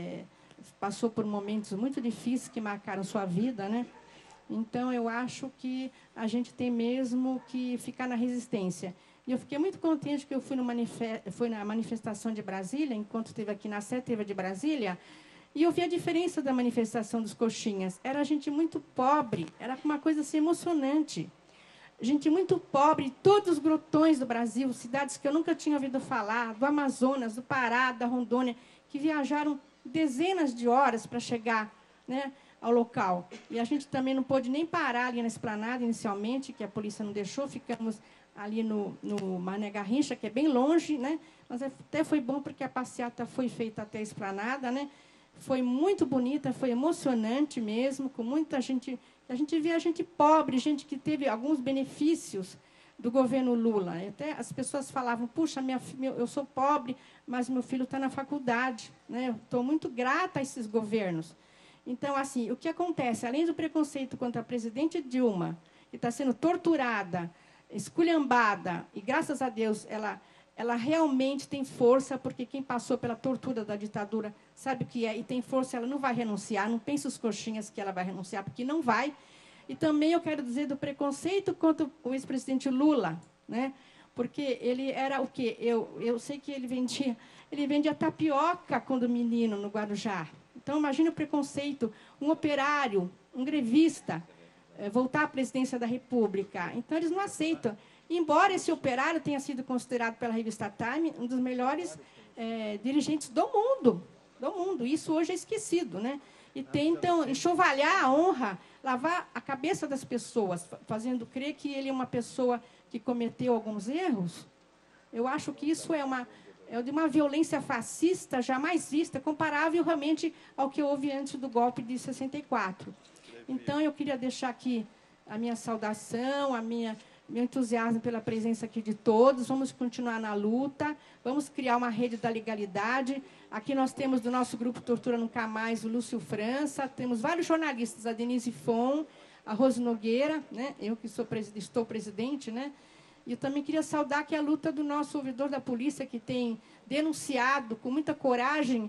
passou por momentos muito difíceis que marcaram sua vida, né? Então, eu acho que a gente tem mesmo que ficar na resistência. E eu fiquei muito contente que eu fui na manifestação de Brasília, enquanto esteve aqui na Sé, teve a de Brasília, e eu vi a diferença da manifestação dos coxinhas. Era gente muito pobre, era uma coisa assim, emocionante. Gente muito pobre, todos os grotões do Brasil, cidades que eu nunca tinha ouvido falar, do Amazonas, do Pará, da Rondônia, que viajaram dezenas de horas para chegar, né, ao local. E a gente também não pôde nem parar ali na esplanada inicialmente, que a polícia não deixou, ficamos ali no Mané Garrincha, que é bem longe, né? Mas até foi bom porque a passeata foi feita até a esplanada, né? Foi muito bonita, foi emocionante mesmo, com muita gente. A gente via gente pobre, gente que teve alguns benefícios do governo Lula. Até as pessoas falavam, puxa, eu sou pobre, mas meu filho está na faculdade, né? Eu estou muito grata a esses governos. Então, assim, o que acontece? Além do preconceito contra a presidente Dilma, que está sendo torturada, esculhambada, e, graças a Deus, ela realmente tem força, porque quem passou pela tortura da ditadura sabe o que é, e tem força, ela não vai renunciar, não pense os coxinhas que ela vai renunciar, porque não vai. E também eu quero dizer do preconceito contra o ex-presidente Lula, né? Porque ele era o quê? Eu sei que ele vendia tapioca quando menino no Guarujá. Então, imagine o preconceito, um operário, um grevista, voltar à presidência da República. Então, eles não aceitam. Embora esse operário tenha sido considerado pela revista Time um dos melhores dirigentes do mundo. Isso hoje é esquecido, né? E tentam enxovalhar a honra, lavar a cabeça das pessoas, fazendo crer que ele é uma pessoa que cometeu alguns erros. Eu acho que isso é de uma violência fascista jamais vista, comparável realmente ao que houve antes do golpe de 64. Então, eu queria deixar aqui a minha saudação, meu entusiasmo pela presença aqui de todos. Vamos continuar na luta, vamos criar uma rede da legalidade. Aqui nós temos do nosso grupo Tortura Nunca Mais o Lúcio França, temos vários jornalistas, a Denise Fon, a Rose Nogueira, né? Eu que estou presidente, né? E eu também queria saudar aqui a luta do nosso ouvidor da polícia, que tem denunciado com muita coragem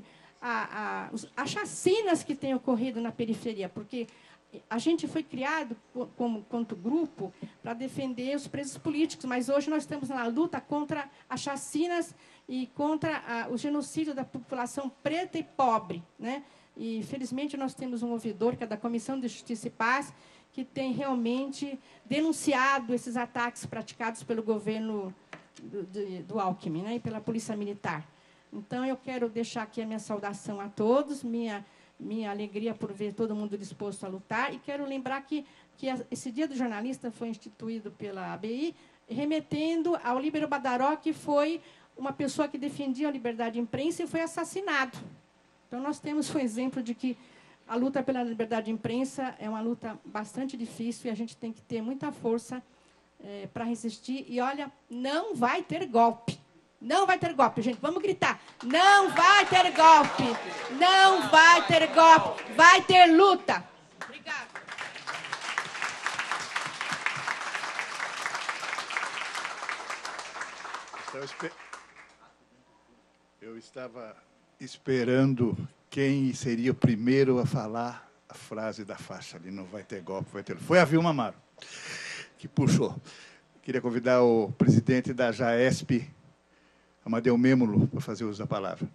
as chacinas que têm ocorrido na periferia, porque a gente foi criado quanto grupo para defender os presos políticos, mas hoje nós estamos na luta contra as chacinas e contra o genocídio da população preta e pobre, né? E, felizmente, nós temos um ouvidor, que é da Comissão de Justiça e Paz, que tem realmente denunciado esses ataques praticados pelo governo do Alckmin, né, e pela Polícia Militar. Então, eu quero deixar aqui a minha saudação a todos, minha alegria por ver todo mundo disposto a lutar, e quero lembrar que esse Dia do Jornalista foi instituído pela ABI, remetendo ao Líbero Badaró, que foi uma pessoa que defendia a liberdade de imprensa e foi assassinado. Então, nós temos um exemplo de que a luta pela liberdade de imprensa é uma luta bastante difícil e a gente tem que ter muita força para resistir. E, olha, não vai ter golpe. Não vai ter golpe, gente. Vamos gritar. Não vai ter golpe. Não vai ter golpe. Vai ter luta. Obrigada. Eu estava esperando quem seria o primeiro a falar a frase da faixa ali, não vai ter golpe, vai ter... Foi a Vilma Amaro, que puxou. Queria convidar o presidente da JAESP, Amadeu Mêmulo, para fazer uso da palavra.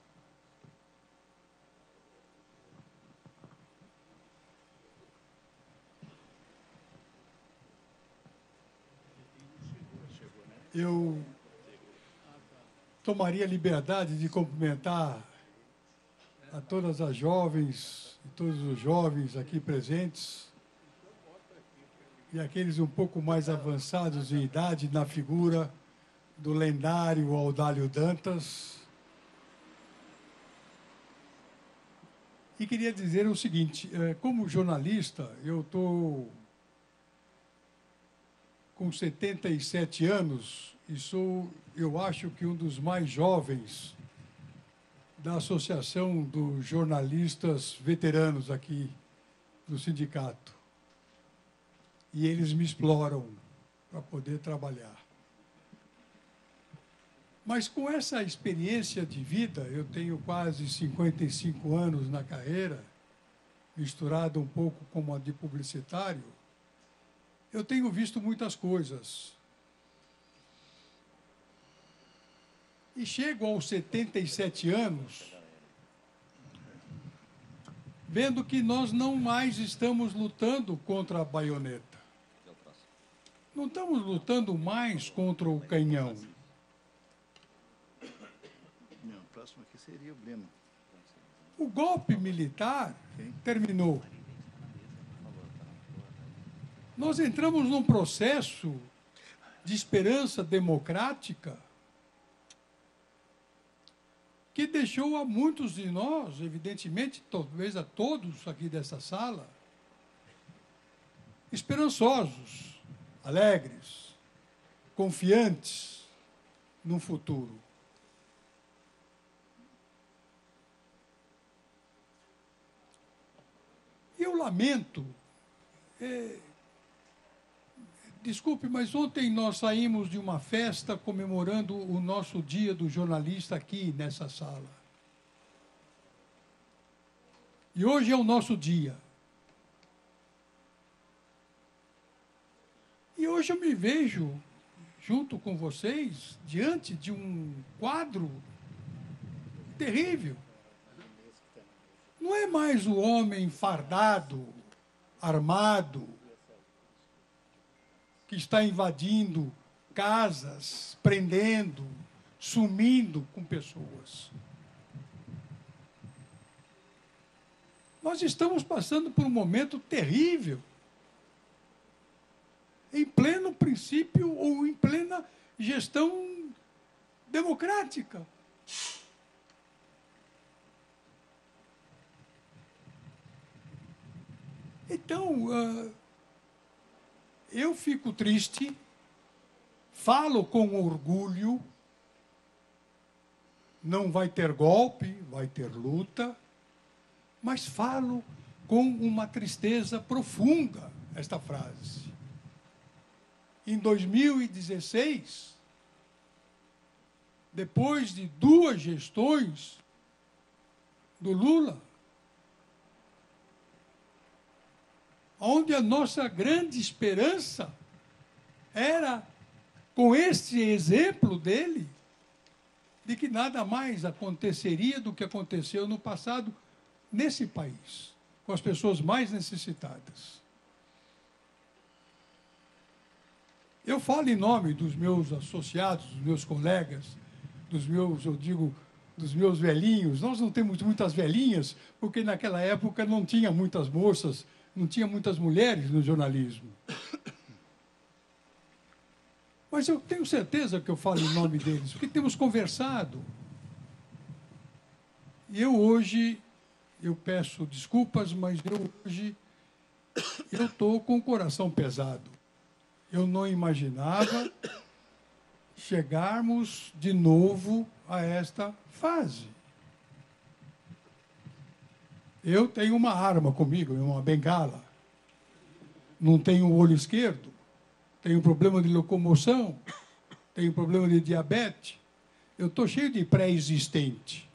Eu tomaria a liberdade de cumprimentar a todas as jovens e todos os jovens aqui presentes e aqueles um pouco mais avançados em idade na figura do lendário Audálio Dantas. E queria dizer o seguinte, como jornalista, eu estou com 77 anos e sou, eu acho que um dos mais jovens da Associação dos Jornalistas Veteranos aqui do sindicato. E eles me exploram para poder trabalhar. Mas com essa experiência de vida, eu tenho quase 55 anos na carreira, misturado um pouco com a de publicitário, eu tenho visto muitas coisas. E chego aos 77 anos, vendo que nós não mais estamos lutando contra a baioneta. Não estamos lutando mais contra o canhão. Não, o próximo aqui seria o Blema. O golpe militar terminou. Nós entramos num processo de esperança democrática que deixou a muitos de nós, evidentemente, talvez a todos aqui dessa sala, esperançosos, alegres, confiantes no futuro. E eu lamento, desculpe, mas ontem nós saímos de uma festa comemorando o nosso dia do jornalista aqui nessa sala. E hoje é o nosso dia. E hoje eu me vejo, junto com vocês, diante de um quadro terrível. Não é mais o homem fardado, armado, que está invadindo casas, prendendo, sumindo com pessoas. Nós estamos passando por um momento terrível, em pleno princípio ou em plena gestão democrática. Então, eu fico triste, falo com orgulho, não vai ter golpe, vai ter luta, mas falo com uma tristeza profunda esta frase. Em 2016, depois de 2 gestões do Lula, onde a nossa grande esperança era, com este exemplo dele, de que nada mais aconteceria do que aconteceu no passado nesse país, com as pessoas mais necessitadas. Eu falo em nome dos meus associados, dos meus colegas, dos meus, eu digo, dos meus velhinhos. Nós não temos muitas velhinhas, porque naquela época não tinha muitas moças, não tinha muitas mulheres no jornalismo. Mas eu tenho certeza que eu falo em nome deles, porque temos conversado. E eu hoje, eu peço desculpas, mas eu estou com o coração pesado. Eu não imaginava chegarmos de novo a esta fase. Eu tenho uma arma comigo, uma bengala. Não tenho o olho esquerdo. Tenho problema de locomoção. Tenho problema de diabetes. Eu estou cheio de pré-existente.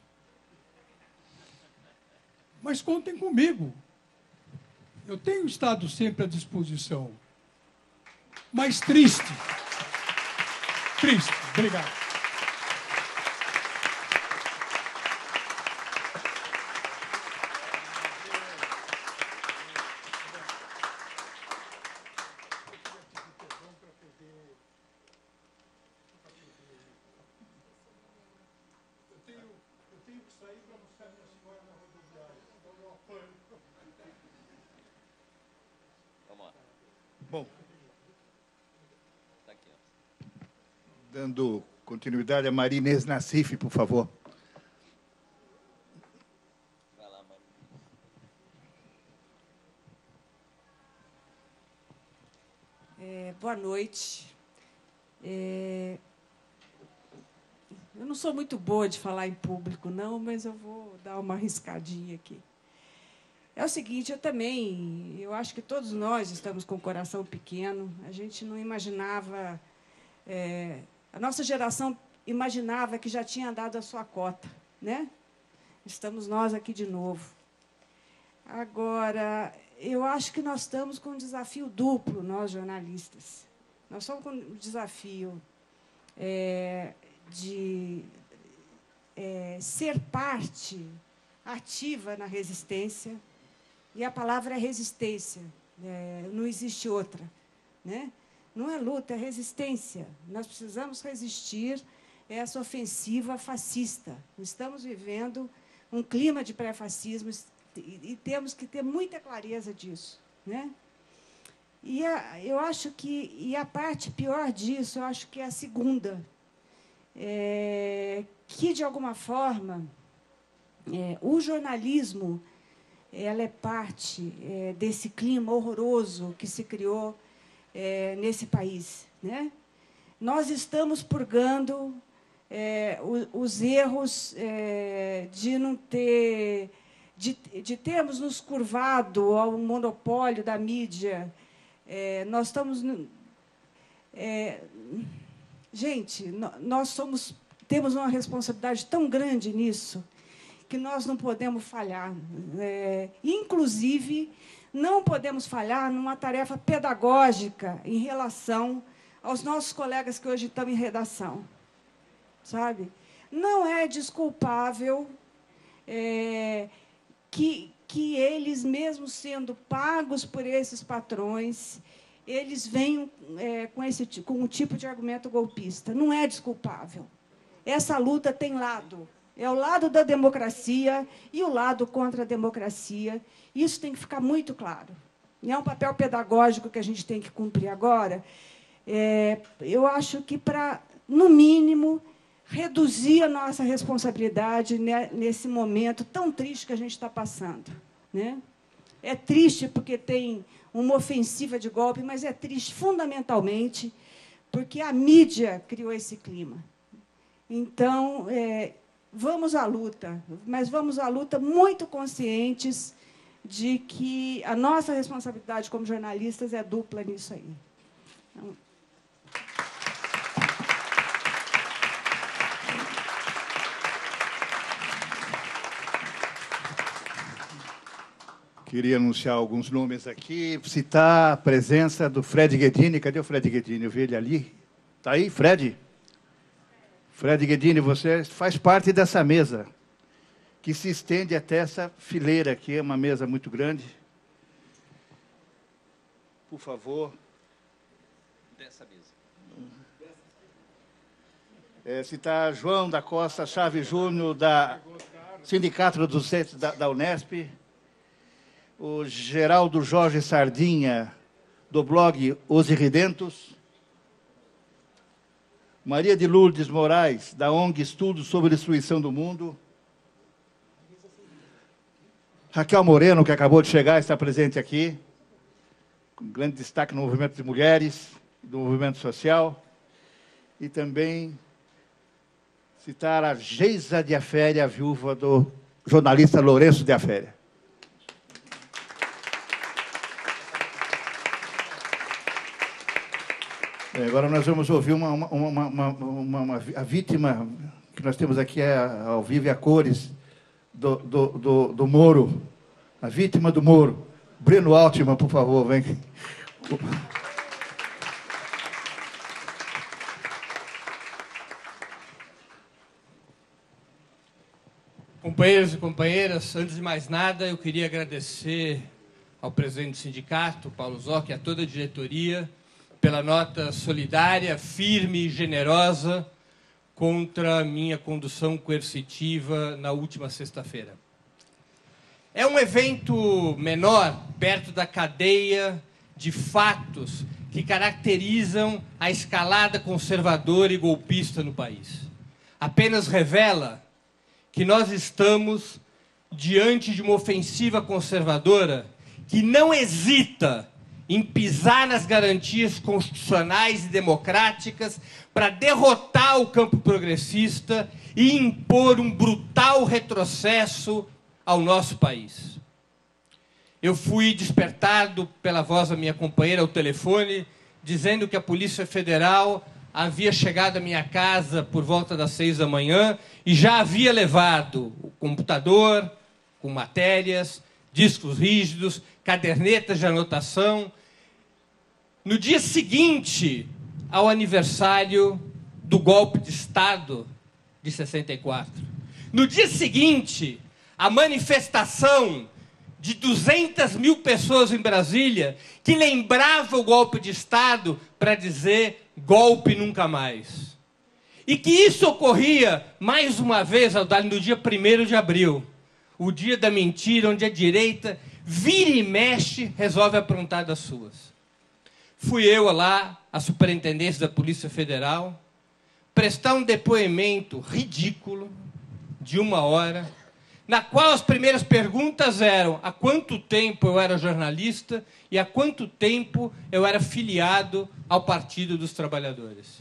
Mas contem comigo. Eu tenho estado sempre à disposição. Mas triste. Triste. Obrigado. Bom, dando continuidade a Maria Inês Nassif, por favor. Boa noite. Eu não sou muito boa de falar em público, não, mas eu vou dar uma arriscadinha aqui. É o seguinte, eu acho que todos nós estamos com o coração pequeno, a gente não imaginava, a nossa geração imaginava que já tinha dado a sua cota, né? Estamos nós aqui de novo. Agora, eu acho que nós estamos com um desafio duplo, nós jornalistas. Nós estamos com um desafio de ser parte ativa na resistência, e a palavra é resistência, não existe outra, né? Não é luta, é resistência. Nós precisamos resistir a essa ofensiva fascista. Estamos vivendo um clima de pré-fascismo e temos que ter muita clareza disso, né? Eu acho que a parte pior disso, eu acho que é a segunda, que, de alguma forma, o jornalismo ela é parte desse clima horroroso que se criou nesse país, né? Nós estamos purgando os erros de não ter, de termos nos curvado ao monopólio da mídia. Nós estamos... gente, nós temos uma responsabilidade tão grande nisso que nós não podemos falhar. Inclusive, não podemos falhar numa tarefa pedagógica em relação aos nossos colegas que hoje estão em redação. Sabe? Não é desculpável que eles, mesmo sendo pagos por esses patrões, eles venham com um tipo de argumento golpista. Não é desculpável. Essa luta tem lado. É o lado da democracia e o lado contra a democracia. Isso tem que ficar muito claro. E é um papel pedagógico que a gente tem que cumprir agora. Eu acho que, para, no mínimo, reduzir a nossa responsabilidade nesse momento tão triste que a gente está passando, né? É triste porque tem uma ofensiva de golpe, mas é triste fundamentalmente porque a mídia criou esse clima. Então, vamos à luta, mas vamos à luta muito conscientes de que a nossa responsabilidade como jornalistas é dupla nisso aí. Então, queria anunciar alguns nomes aqui, citar a presença do Fred Guedini. Cadê o Fred Guedini? Eu vi ele ali. Está aí, Fred? Fred Guedini, você faz parte dessa mesa, que se estende até essa fileira aqui, é uma mesa muito grande. Por favor. Dessa mesa. Citar João da Costa Chaves Júnior, da Sindicato dos Docentes da Unesp, o Geraldo Jorge Sardinha, do blog Os Irridentos, Maria de Lourdes Moraes, da ONG Estudos sobre a Destruição do Mundo, Raquel Moreno, que acabou de chegar, está presente aqui, com grande destaque no movimento de mulheres, do movimento social, e também citar a Geisa de Aféria, a viúva do jornalista Lourenço de Aféria. Agora nós vamos ouvir a vítima que nós temos aqui ao vivo e a cores do Moro. A vítima do Moro. Breno Altman, por favor, vem. Companheiros e companheiras, antes de mais nada, eu queria agradecer ao presidente do sindicato, Paulo Zoc, e a toda a diretoria, pela nota solidária, firme e generosa contra a minha condução coercitiva na última sexta-feira. É um evento menor, perto da cadeia de fatos que caracterizam a escalada conservadora e golpista no país. Apenas revela que nós estamos diante de uma ofensiva conservadora que não hesita em pisar nas garantias constitucionais e democráticas para derrotar o campo progressista e impor um brutal retrocesso ao nosso país. Eu fui despertado pela voz da minha companheira ao telefone, dizendo que a Polícia Federal havia chegado à minha casa por volta das 6 da manhã e já havia levado o computador com matérias, discos rígidos, cadernetas de anotação. No dia seguinte ao aniversário do golpe de Estado de 64, no dia seguinte à manifestação de 200 mil pessoas em Brasília, que lembrava o golpe de Estado para dizer golpe nunca mais. E que isso ocorria, mais uma vez, no dia 1º de abril, o dia da mentira, onde a direita vira e mexe, resolve aprontar das suas. Fui eu lá, à Superintendência da Polícia Federal, prestar um depoimento ridículo, de 1 hora, na qual as primeiras perguntas eram há quanto tempo eu era jornalista e há quanto tempo eu era filiado ao Partido dos Trabalhadores.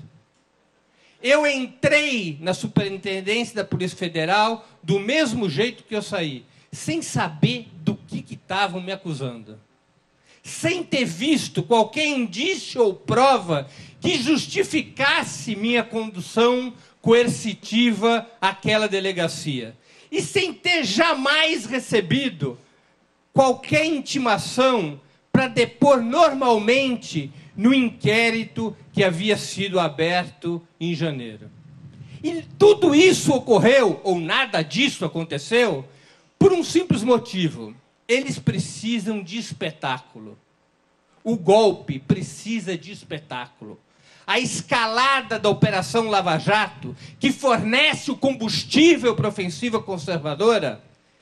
Eu entrei na Superintendência da Polícia Federal do mesmo jeito que eu saí, sem saber do que estavam me acusando, sem ter visto qualquer indício ou prova que justificasse minha condução coercitiva àquela delegacia. E sem ter jamais recebido qualquer intimação para depor normalmente no inquérito que havia sido aberto em janeiro. E tudo isso ocorreu, ou nada disso aconteceu, por um simples motivo. Eles precisam de espetáculo. O golpe precisa de espetáculo. A escalada da Operação Lava Jato, que fornece o combustível para a ofensiva conservadora,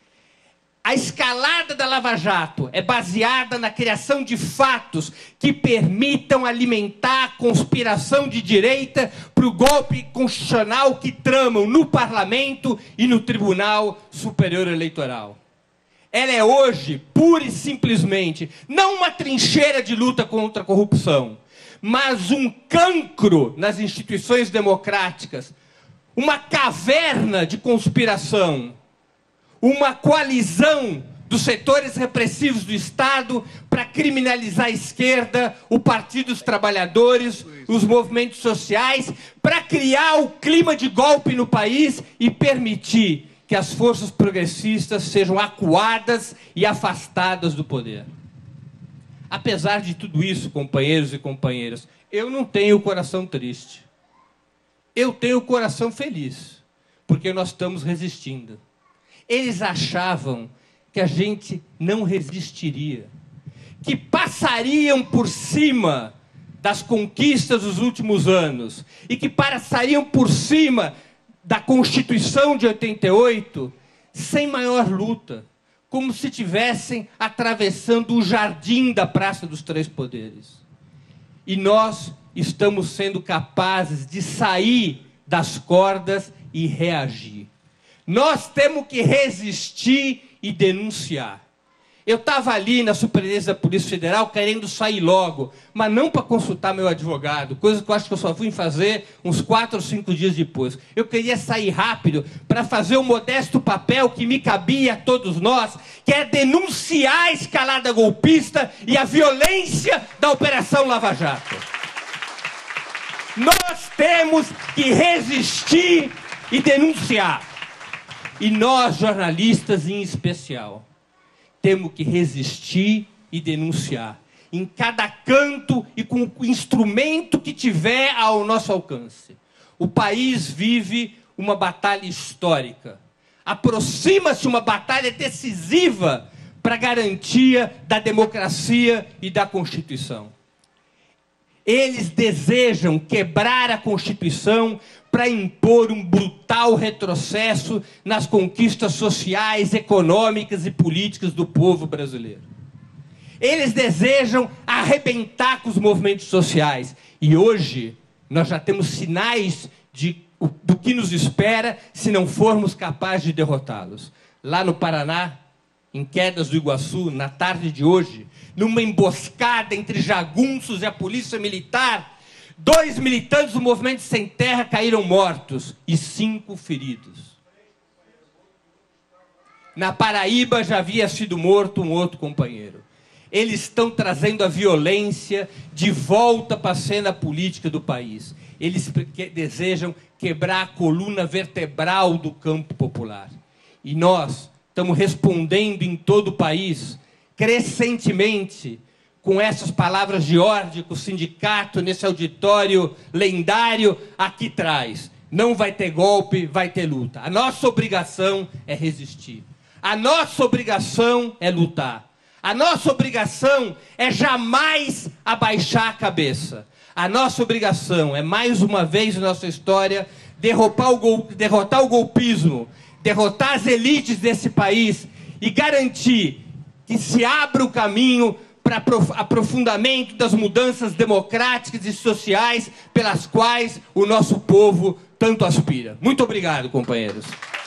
a escalada da Lava Jato é baseada na criação de fatos que permitam alimentar a conspiração de direita para o golpe constitucional que tramam no Parlamento e no Tribunal Superior Eleitoral. Ela é hoje, pura e simplesmente, não uma trincheira de luta contra a corrupção, mas um cancro nas instituições democráticas, uma caverna de conspiração, uma coalizão dos setores repressivos do Estado para criminalizar a esquerda, o Partido dos Trabalhadores, os movimentos sociais, para criar o clima de golpe no país e permitir que as forças progressistas sejam acuadas e afastadas do poder. Apesar de tudo isso, companheiros e companheiras, eu não tenho o coração triste. Eu tenho o coração feliz, porque nós estamos resistindo. Eles achavam que a gente não resistiria, que passariam por cima das conquistas dos últimos anos e que passariam por cima da Constituição de 88 sem maior luta, como se estivessem atravessando o jardim da Praça dos Três Poderes. E nós estamos sendo capazes de sair das cordas e reagir. Nós temos que resistir e denunciar. Eu estava ali na Superintendência da Polícia Federal querendo sair logo, mas não para consultar meu advogado, coisa que eu acho que eu só fui fazer uns 4 ou 5 dias depois. Eu queria sair rápido para fazer o modesto papel que me cabia a todos nós, que é denunciar a escalada golpista e a violência da Operação Lava Jato. Nós temos que resistir e denunciar. E nós, jornalistas em especial, temos que resistir e denunciar, em cada canto e com o instrumento que tiver ao nosso alcance. O país vive uma batalha histórica. Aproxima-se uma batalha decisiva para a garantia da democracia e da Constituição. Eles desejam quebrar a Constituição para impor um brutal retrocesso nas conquistas sociais, econômicas e políticas do povo brasileiro. Eles desejam arrebentar com os movimentos sociais. E hoje nós já temos sinais do que nos espera se não formos capazes de derrotá-los. Lá no Paraná, em Quedas do Iguaçu, na tarde de hoje, numa emboscada entre jagunços e a polícia militar, 2 militantes do Movimento Sem Terra caíram mortos e 5 feridos. Na Paraíba já havia sido morto um outro companheiro. Eles estão trazendo a violência de volta para a cena política do país. Eles desejam quebrar a coluna vertebral do campo popular. E nós estamos respondendo em todo o país, crescentemente, com essas palavras de ordem que o sindicato, nesse auditório lendário, aqui traz. Não vai ter golpe, vai ter luta. A nossa obrigação é resistir. A nossa obrigação é lutar. A nossa obrigação é jamais abaixar a cabeça. A nossa obrigação é, mais uma vez na nossa história, derrotar o golpismo, derrotar as elites desse país e garantir que se abra o caminho para aprofundamento das mudanças democráticas e sociais pelas quais o nosso povo tanto aspira. Muito obrigado, companheiros.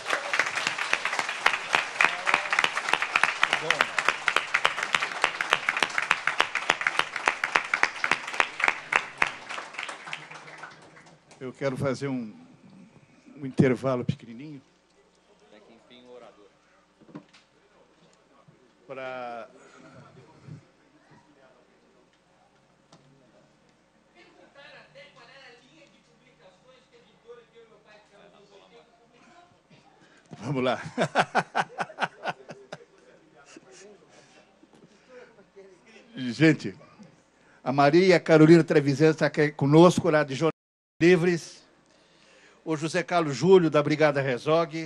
Eu quero fazer um intervalo pequenininho para vamos lá. Gente, a Maria Carolina Trevisan está aqui conosco, lá de Jornalistas Livres, o José Carlos Júlio, da Brigada Rezog.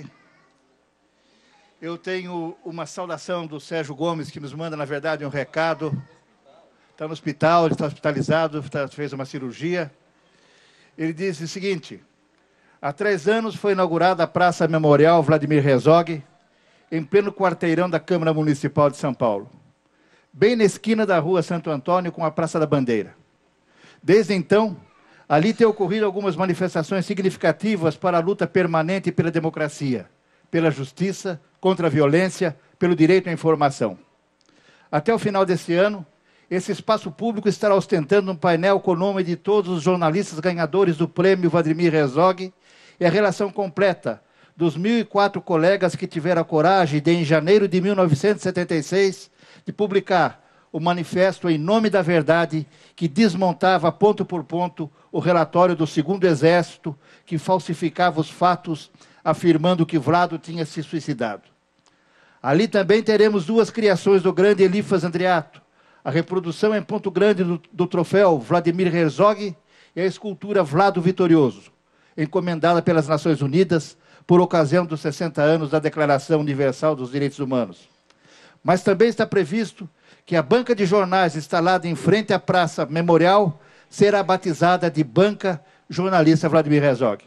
Eu tenho uma saudação do Sérgio Gomes, que nos manda, na verdade, um recado. Está no hospital, ele está hospitalizado, fez uma cirurgia. Ele diz o seguinte: há 3 anos foi inaugurada a Praça Memorial Vladimir Herzog, em pleno quarteirão da Câmara Municipal de São Paulo, bem na esquina da Rua Santo Antônio com a Praça da Bandeira. Desde então, ali têm ocorrido algumas manifestações significativas para a luta permanente pela democracia, pela justiça, contra a violência, pelo direito à informação. Até o final desse ano, esse espaço público estará ostentando um painel com o nome de todos os jornalistas ganhadores do prêmio Vladimir Herzog e a relação completa dos 1.004 colegas que tiveram a coragem de, em janeiro de 1976, de publicar o manifesto Em Nome da Verdade, que desmontava ponto por ponto o relatório do Segundo Exército, que falsificava os fatos, afirmando que Vlado tinha se suicidado. Ali também teremos 2 criações do grande Elifas Andreato, a reprodução em ponto grande do troféu Vladimir Herzog e a escultura Vlado Vitorioso, encomendada pelas Nações Unidas por ocasião dos 60 anos da Declaração Universal dos Direitos Humanos. Mas também está previsto que a banca de jornais instalada em frente à Praça Memorial será batizada de Banca Jornalista Vladimir Herzog.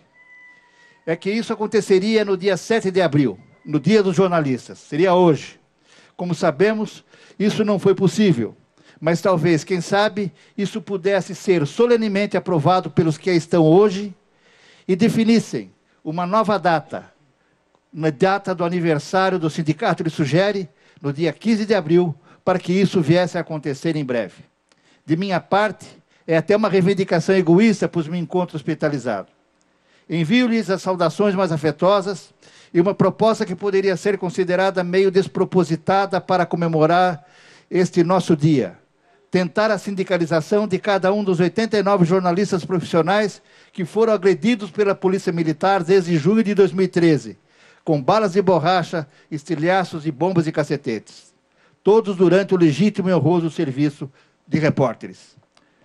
É que isso aconteceria no dia 7 de abril, no Dia dos Jornalistas. Seria hoje. Como sabemos, isso não foi possível. Mas talvez, quem sabe, isso pudesse ser solenemente aprovado pelos que aí estão hoje e definissem uma nova data, na data do aniversário do sindicato, ele sugere, no dia 15 de abril, para que isso viesse a acontecer em breve. De minha parte, é até uma reivindicação egoísta, pois me encontro hospitalizado. Envio-lhes as saudações mais afetosas e uma proposta que poderia ser considerada meio despropositada para comemorar este nosso dia. Tentar a sindicalização de cada um dos 89 jornalistas profissionais que foram agredidos pela Polícia Militar desde junho de 2013, com balas de borracha, estilhaços e bombas e cacetetes. Todos durante o legítimo e honroso serviço de repórteres.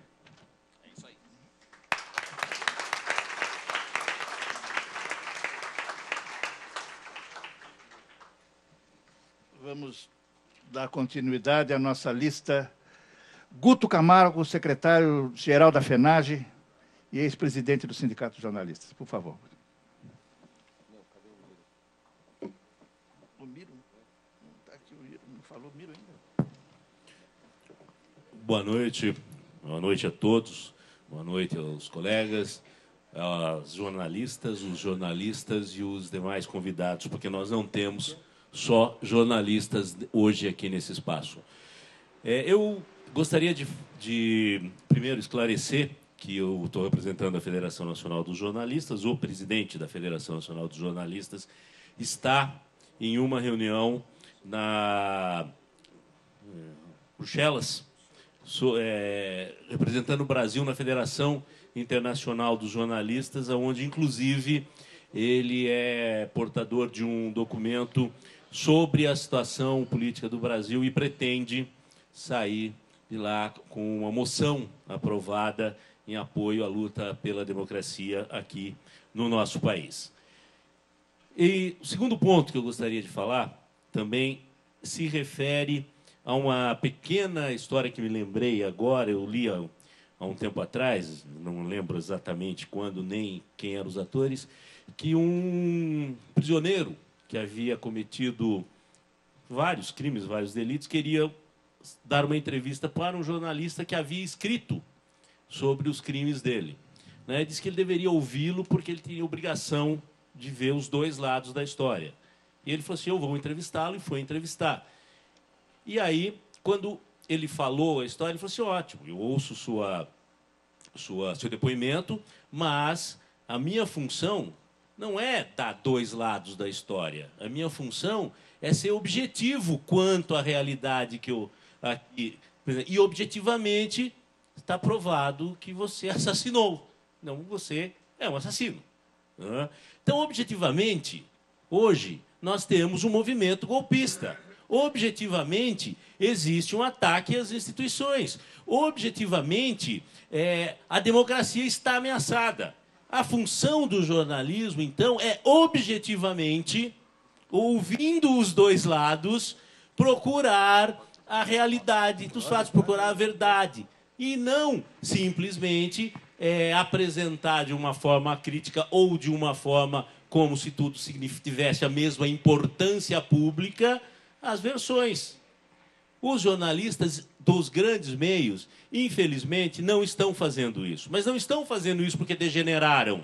É isso aí. Vamos dar continuidade à nossa lista. Guto Camargo, secretário-geral da FENAGE e ex-presidente do Sindicato de Jornalistas. Por favor. O Miro? Não está aqui o Miro, não falou o Miro ainda. Boa noite a todos, boa noite aos colegas, aos jornalistas, os jornalistas e os demais convidados, porque nós não temos só jornalistas hoje aqui nesse espaço. Eu gostaria de primeiro esclarecer que eu estou representando a Federação Nacional dos Jornalistas. O presidente da Federação Nacional dos Jornalistas está em uma reunião na Bruxelas, representando o Brasil na Federação Internacional dos Jornalistas, onde, inclusive, ele é portador de um documento sobre a situação política do Brasil e pretende sair de lá com uma moção aprovada em apoio à luta pela democracia aqui no nosso país. E o segundo ponto que eu gostaria de falar também se refere a uma pequena história que me lembrei agora. Eu li há um tempo atrás, não lembro exatamente quando nem quem eram os atores, que um prisioneiro que havia cometido vários crimes, vários delitos, queria dar uma entrevista para um jornalista que havia escrito sobre os crimes dele. Disse que ele deveria ouvi-lo porque ele tinha obrigação de ver os dois lados da história. E ele falou assim, eu vou entrevistá-lo, e foi entrevistar. E aí, quando ele falou a história, ele falou assim, ótimo, eu ouço seu depoimento, mas a minha função não é dar dois lados da história. A minha função é ser objetivo quanto à realidade que eu... aqui. E, objetivamente, está provado que você assassinou. Não, você é um assassino. Então, objetivamente, hoje, nós temos um movimento golpista. Objetivamente, existe um ataque às instituições. Objetivamente, a democracia está ameaçada. A função do jornalismo, então, é objetivamente, ouvindo os dois lados, procurar a realidade dos fatos, procurar a verdade. E não simplesmente apresentar de uma forma crítica ou de uma forma como se tudo tivesse a mesma importância pública, as versões. Os jornalistas dos grandes meios, infelizmente, não estão fazendo isso. Mas não estão fazendo isso porque degeneraram.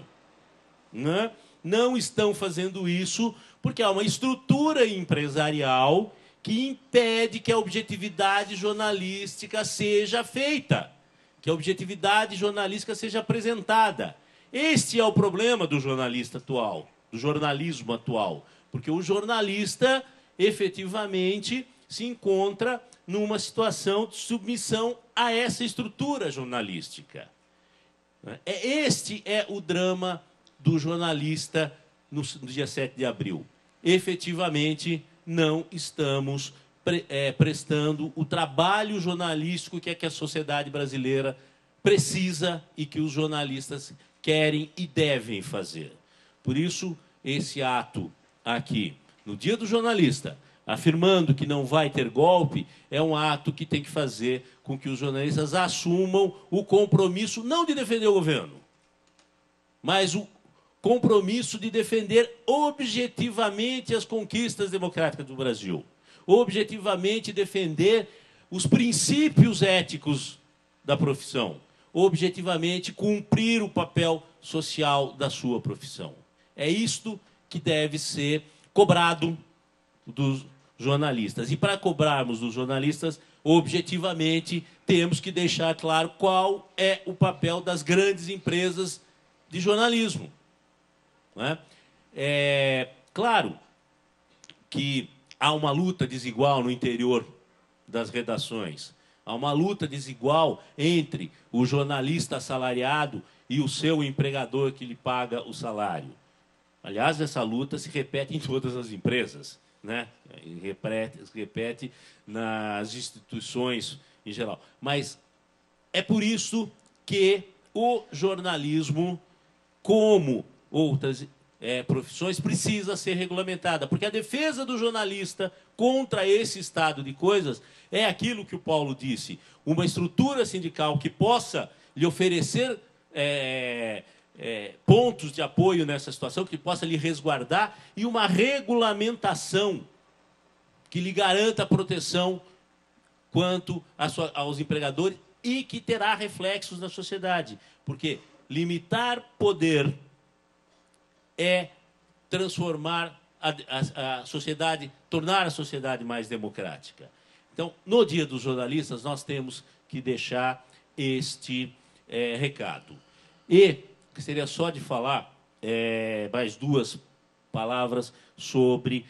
Não estão fazendo isso porque há uma estrutura empresarial que impede que a objetividade jornalística seja feita, que a objetividade jornalística seja apresentada. Este é o problema do jornalista atual, do jornalismo atual, porque o jornalista, efetivamente, se encontra numa situação de submissão a essa estrutura jornalística. Este é o drama do jornalista no dia 7 de abril. Efetivamente, não estamos prestando o trabalho jornalístico que a sociedade brasileira precisa e que os jornalistas querem e devem fazer. Por isso, esse ato aqui, no Dia do Jornalista, afirmando que não vai ter golpe, é um ato que tem que fazer com que os jornalistas assumam o compromisso, não de defender o governo, mas o compromisso de defender objetivamente as conquistas democráticas do Brasil, objetivamente defender os princípios éticos da profissão, objetivamente cumprir o papel social da sua profissão. É isto que deve ser cobrado dos jornalistas. E para cobrarmos dos jornalistas, objetivamente, temos que deixar claro qual é o papel das grandes empresas de jornalismo. Claro que há uma luta desigual no interior das redações. Há uma luta desigual entre o jornalista assalariado e o seu empregador que lhe paga o salário. Aliás, essa luta se repete em todas as empresas, se repete nas instituições em geral. Mas é por isso que o jornalismo, como outras profissões, precisa ser regulamentada, porque a defesa do jornalista contra esse estado de coisas é aquilo que o Paulo disse, uma estrutura sindical que possa lhe oferecer pontos de apoio nessa situação, que possa lhe resguardar, e uma regulamentação que lhe garanta a proteção quanto aos empregadores e que terá reflexos na sociedade, porque limitar poder é transformar a sociedade tornar a sociedade mais democrática. Então, no Dia dos Jornalistas, nós temos que deixar este recado. E seria só de falar mais duas palavras sobre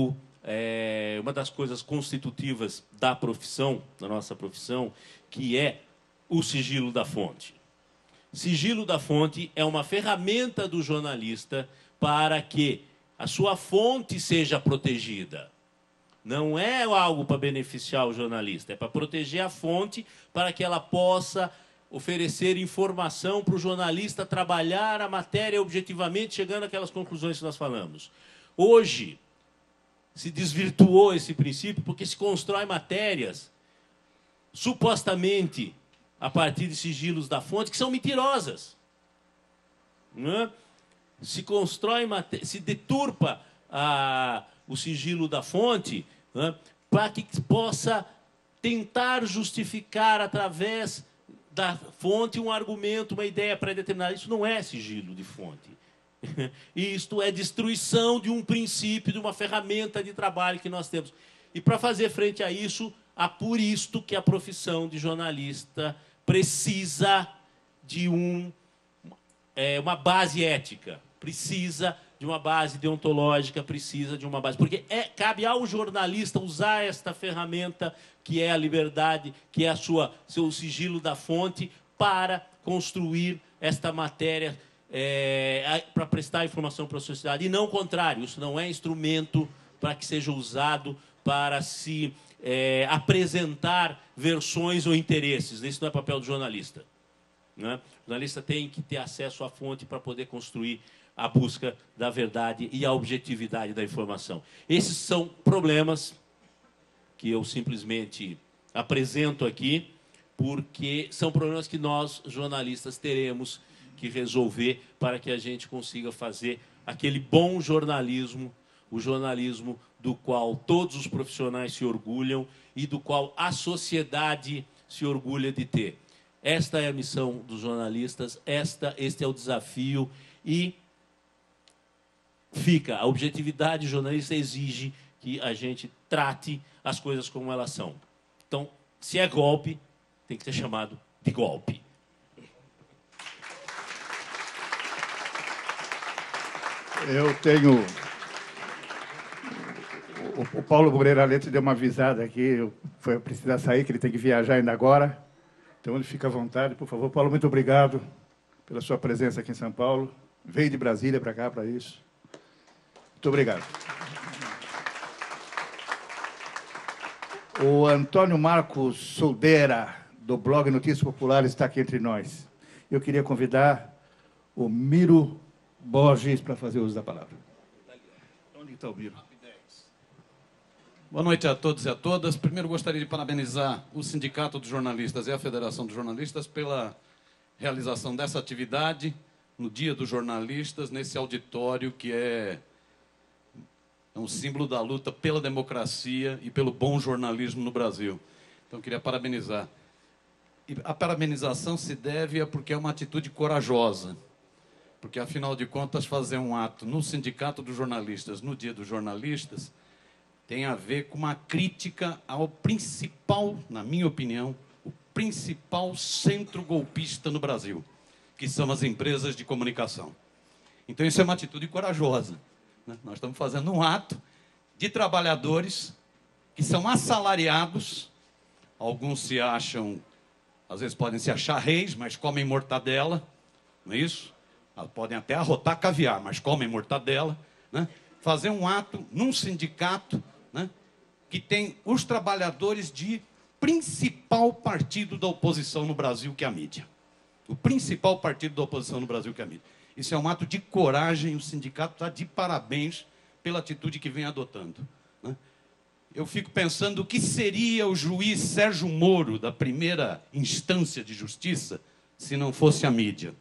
uma das coisas constitutivas da profissão, da nossa profissão, que é o sigilo da fonte. Sigilo da fonte é uma ferramenta do jornalista para que a sua fonte seja protegida. Não é algo para beneficiar o jornalista, é para proteger a fonte, para que ela possa oferecer informação para o jornalista trabalhar a matéria objetivamente, chegando àquelas conclusões que nós falamos. Hoje, se desvirtuou esse princípio porque se constrói matérias, supostamente, a partir de sigilos da fonte, que são mentirosas. Não é? Se constrói, se deturpa o sigilo da fonte, né, para que possa tentar justificar, através da fonte, um argumento, uma ideia pré-determinada. Isso não é sigilo de fonte. Isto é destruição de um princípio, de uma ferramenta de trabalho que nós temos. E, para fazer frente a isso, há por isto que a profissão de jornalista precisa de uma base ética, precisa de uma base deontológica, precisa de uma base... Porque cabe ao jornalista usar esta ferramenta, que é a liberdade, que é seu sigilo da fonte, para construir esta matéria, para prestar informação para a sociedade. E não o contrário, isso não é instrumento para que seja usado para se apresentar versões ou interesses. Isso não é papel do jornalista. Né? O jornalista tem que ter acesso à fonte para poder construir a busca da verdade e a objetividade da informação. Esses são problemas que eu simplesmente apresento aqui, porque são problemas que nós, jornalistas, teremos que resolver para que a gente consiga fazer aquele bom jornalismo, o jornalismo do qual todos os profissionais se orgulham e do qual a sociedade se orgulha de ter. Esta é a missão dos jornalistas, este é o desafio, e a objetividade jornalista exige que a gente trate as coisas como elas são. Então, se é golpe, tem que ser chamado de golpe. Eu tenho... O Paulo Moreira Leite deu uma avisada aqui, foi precisar sair, que ele tem que viajar ainda agora. Então, ele fica à vontade, por favor. Paulo, muito obrigado pela sua presença aqui em São Paulo. Veio de Brasília para cá, para isso. Muito obrigado. O Antônio Marcos Soldeira, do blog Notícias Populares, está aqui entre nós. Eu queria convidar o Miro Borges para fazer uso da palavra. Onde está o Miro? Boa noite a todos e a todas. Primeiro, gostaria de parabenizar o Sindicato dos Jornalistas e a Federação dos Jornalistas pela realização dessa atividade no Dia dos Jornalistas, nesse auditório que é um símbolo da luta pela democracia e pelo bom jornalismo no Brasil. Então, queria parabenizar. E a parabenização se deve porque é uma atitude corajosa, porque, afinal de contas, fazer um ato no Sindicato dos Jornalistas, no Dia dos Jornalistas, tem a ver com uma crítica ao principal, na minha opinião, o principal centro golpista no Brasil, que são as empresas de comunicação. Então, isso é uma atitude corajosa, né? Nós estamos fazendo um ato de trabalhadores que são assalariados, alguns se acham, às vezes podem se achar reis, mas comem mortadela, não é isso? Podem até arrotar caviar, mas comem mortadela, né? Fazer um ato num sindicato, né, que tem os trabalhadores de principal partido da oposição no Brasil, que é a mídia. O principal partido da oposição no Brasil, que é a mídia. Isso é um ato de coragem, o sindicato está de parabéns pela atitude que vem adotando, né? Eu fico pensando o que seria o juiz Sérgio Moro, da primeira instância de justiça, se não fosse a mídia.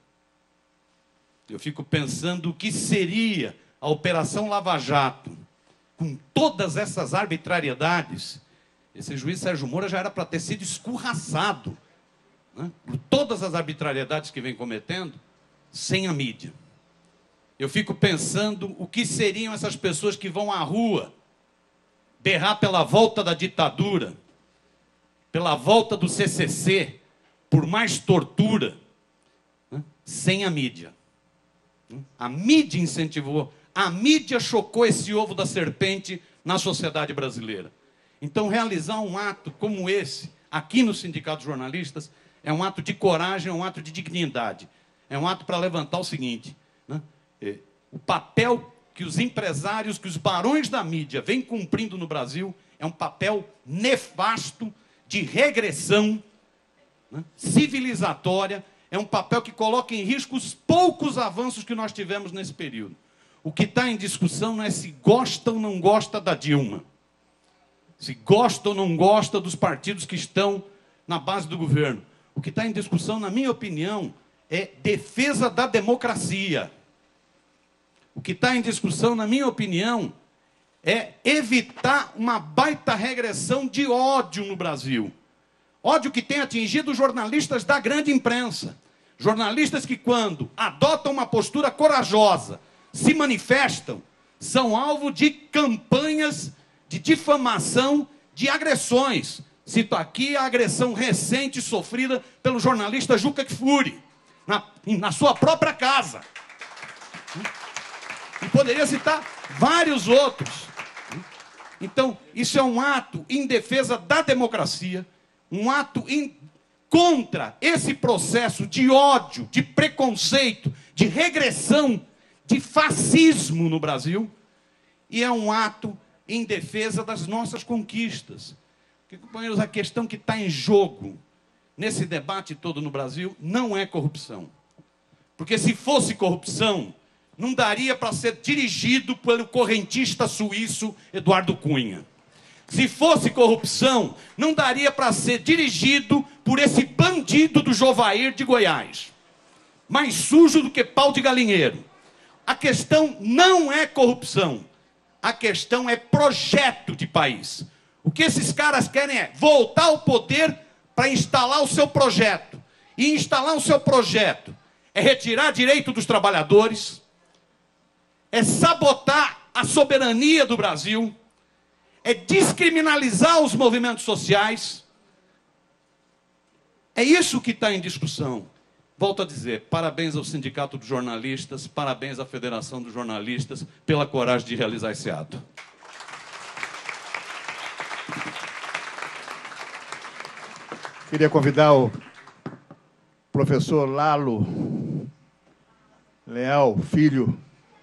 Eu fico pensando o que seria a Operação Lava Jato, com todas essas arbitrariedades. Esse juiz Sérgio Moro já era para ter sido escorraçado, né, por todas as arbitrariedades que vem cometendo, sem a mídia. Eu fico pensando o que seriam essas pessoas que vão à rua berrar pela volta da ditadura, pela volta do CCC, por mais tortura, né, sem a mídia. A mídia incentivou, a mídia chocou esse ovo da serpente na sociedade brasileira. Então, realizar um ato como esse, aqui no Sindicato de Jornalistas, é um ato de coragem, é um ato de dignidade. É um ato para levantar o seguinte, né, o papel que os empresários, que os barões da mídia vêm cumprindo no Brasil, é um papel nefasto, de regressão, né, civilizatória, é um papel que coloca em risco os poucos avanços que nós tivemos nesse período. O que está em discussão não é se gosta ou não gosta da Dilma, se gosta ou não gosta dos partidos que estão na base do governo. O que está em discussão, na minha opinião, é defesa da democracia. O que está em discussão, na minha opinião, é evitar uma baita regressão de ódio no Brasil. Ódio que tem atingido jornalistas da grande imprensa. Jornalistas que, quando adotam uma postura corajosa, se manifestam, são alvo de campanhas de difamação, de agressões. Cito aqui a agressão recente sofrida pelo jornalista Juca Kfouri, na sua própria casa. E poderia citar vários outros. Então, isso é um ato em defesa da democracia, um ato contra esse processo de ódio, de preconceito, de regressão, de fascismo no Brasil, e é um ato em defesa das nossas conquistas. Porque, companheiros, a questão que está em jogo nesse debate todo no Brasil não é corrupção. Porque se fosse corrupção, não daria para ser dirigido pelo correntista suíço Eduardo Cunha. Se fosse corrupção, não daria para ser dirigido por esse bandido do Jovair de Goiás. Mais sujo do que pau de galinheiro. A questão não é corrupção. A questão é projeto de país. O que esses caras querem é voltar ao poder para instalar o seu projeto. E instalar o seu projeto é retirar direito dos trabalhadores, é sabotar a soberania do Brasil, é descriminalizar os movimentos sociais. É isso que está em discussão. Volto a dizer, parabéns ao Sindicato dos Jornalistas, parabéns à Federação dos Jornalistas pela coragem de realizar esse ato. Queria convidar o professor Lalo Leal Filho.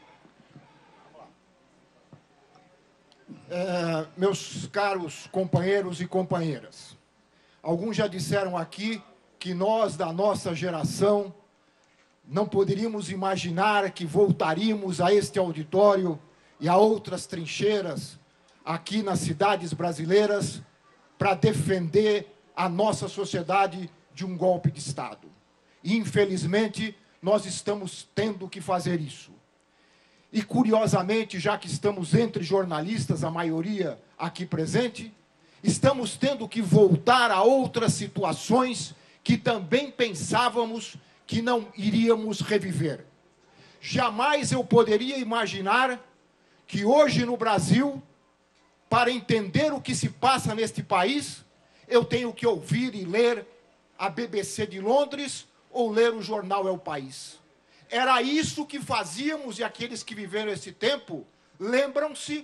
Meus caros companheiros e companheiras, alguns já disseram aqui que nós, da nossa geração, não poderíamos imaginar que voltaríamos a este auditório e a outras trincheiras aqui nas cidades brasileiras para defender a nossa sociedade de um golpe de Estado. E, infelizmente, nós estamos tendo que fazer isso. E, curiosamente, já que estamos entre jornalistas, a maioria aqui presente, estamos tendo que voltar a outras situações que também pensávamos que não iríamos reviver. Jamais eu poderia imaginar que hoje no Brasil, para entender o que se passa neste país, eu tenho que ouvir e ler a BBC de Londres ou ler o jornal É o País. Era isso que fazíamos, e aqueles que viveram esse tempo lembram-se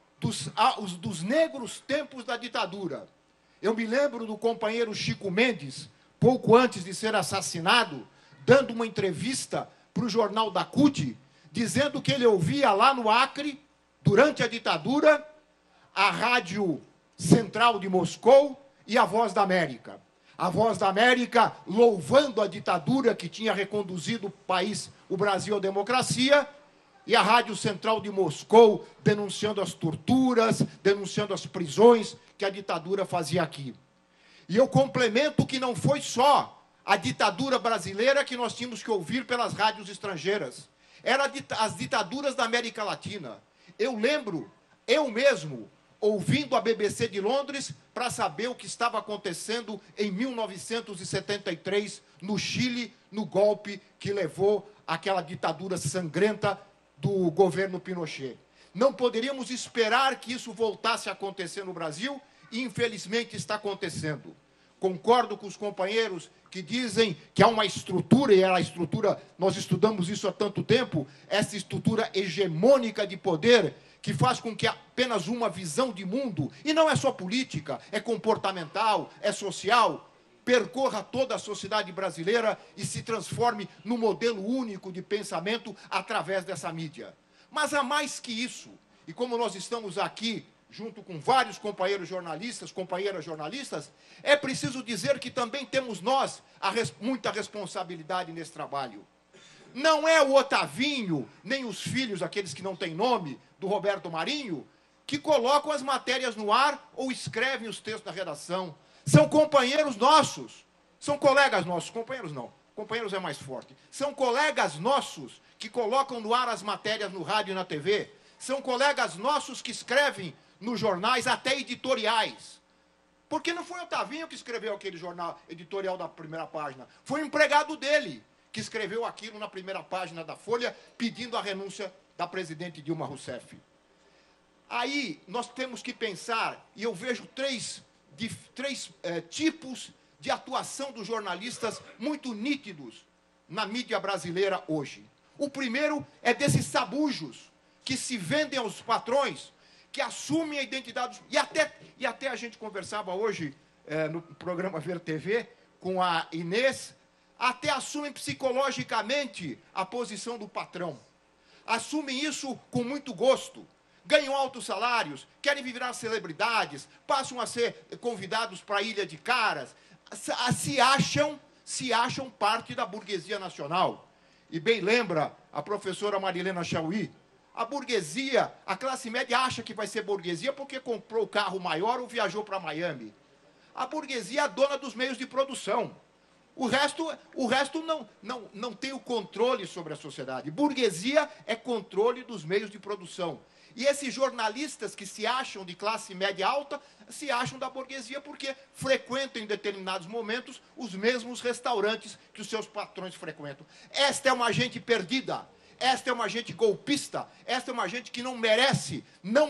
dos negros tempos da ditadura. Eu me lembro do companheiro Chico Mendes, pouco antes de ser assassinado, dando uma entrevista para o jornal da CUT, dizendo que ele ouvia lá no Acre, durante a ditadura, a Rádio Central de Moscou e a Voz da América. A Voz da América louvando a ditadura que tinha reconduzido o Brasil à democracia, e a Rádio Central de Moscou denunciando as torturas, denunciando as prisões que a ditadura fazia aqui. E eu complemento que não foi só a ditadura brasileira que nós tínhamos que ouvir pelas rádios estrangeiras. Eram as ditaduras da América Latina. Eu lembro, eu mesmo, ouvindo a BBC de Londres para saber o que estava acontecendo em 1973 no Chile, no golpe que levou àquela ditadura sangrenta do governo Pinochet. Não poderíamos esperar que isso voltasse a acontecer no Brasil e, infelizmente, está acontecendo. Concordo com os companheiros que dizem que há uma estrutura, e a estrutura, nós estudamos isso há tanto tempo, essa estrutura hegemônica de poder que faz com que apenas uma visão de mundo, e não é só política, é comportamental, é social, percorra toda a sociedade brasileira e se transforme no modelo único de pensamento através dessa mídia. Mas há mais que isso, e como nós estamos aqui junto com vários companheiros jornalistas, companheiras jornalistas, é preciso dizer que também temos nós muita responsabilidade nesse trabalho. Não é o Otavinho, nem os filhos, aqueles que não têm nome, do Roberto Marinho, que colocam as matérias no ar ou escrevem os textos da redação. São companheiros nossos, são colegas nossos, companheiros não, companheiros é mais forte. São colegas nossos que colocam no ar as matérias no rádio e na TV. São colegas nossos que escrevem nos jornais, até editoriais. Porque não foi o Otavinho que escreveu aquele jornal editorial da primeira página. Foi o empregado dele que escreveu aquilo na primeira página da Folha, pedindo a renúncia da presidente Dilma Rousseff. Aí nós temos que pensar, e eu vejo três tipos de atuação dos jornalistas muito nítidos na mídia brasileira hoje. O primeiro é desses sabujos que se vendem aos patrões, que assumem a identidade... E até a gente conversava hoje no programa Ver TV com a Inês, até assumem psicologicamente a posição do patrão. Assumem isso com muito gosto. Ganham altos salários, querem virar celebridades, passam a ser convidados para a Ilha de Caras, se acham parte da burguesia nacional. E bem lembra a professora Marilena Chauí, a burguesia, a classe média acha que vai ser burguesia porque comprou o carro maior ou viajou para Miami. A burguesia é a dona dos meios de produção. O resto não tem o controle sobre a sociedade. Burguesia é controle dos meios de produção. E esses jornalistas que se acham de classe média alta, se acham da burguesia porque frequentam em determinados momentos os mesmos restaurantes que os seus patrões frequentam. Esta é uma gente perdida. Esta é uma gente golpista, esta é uma gente que não merece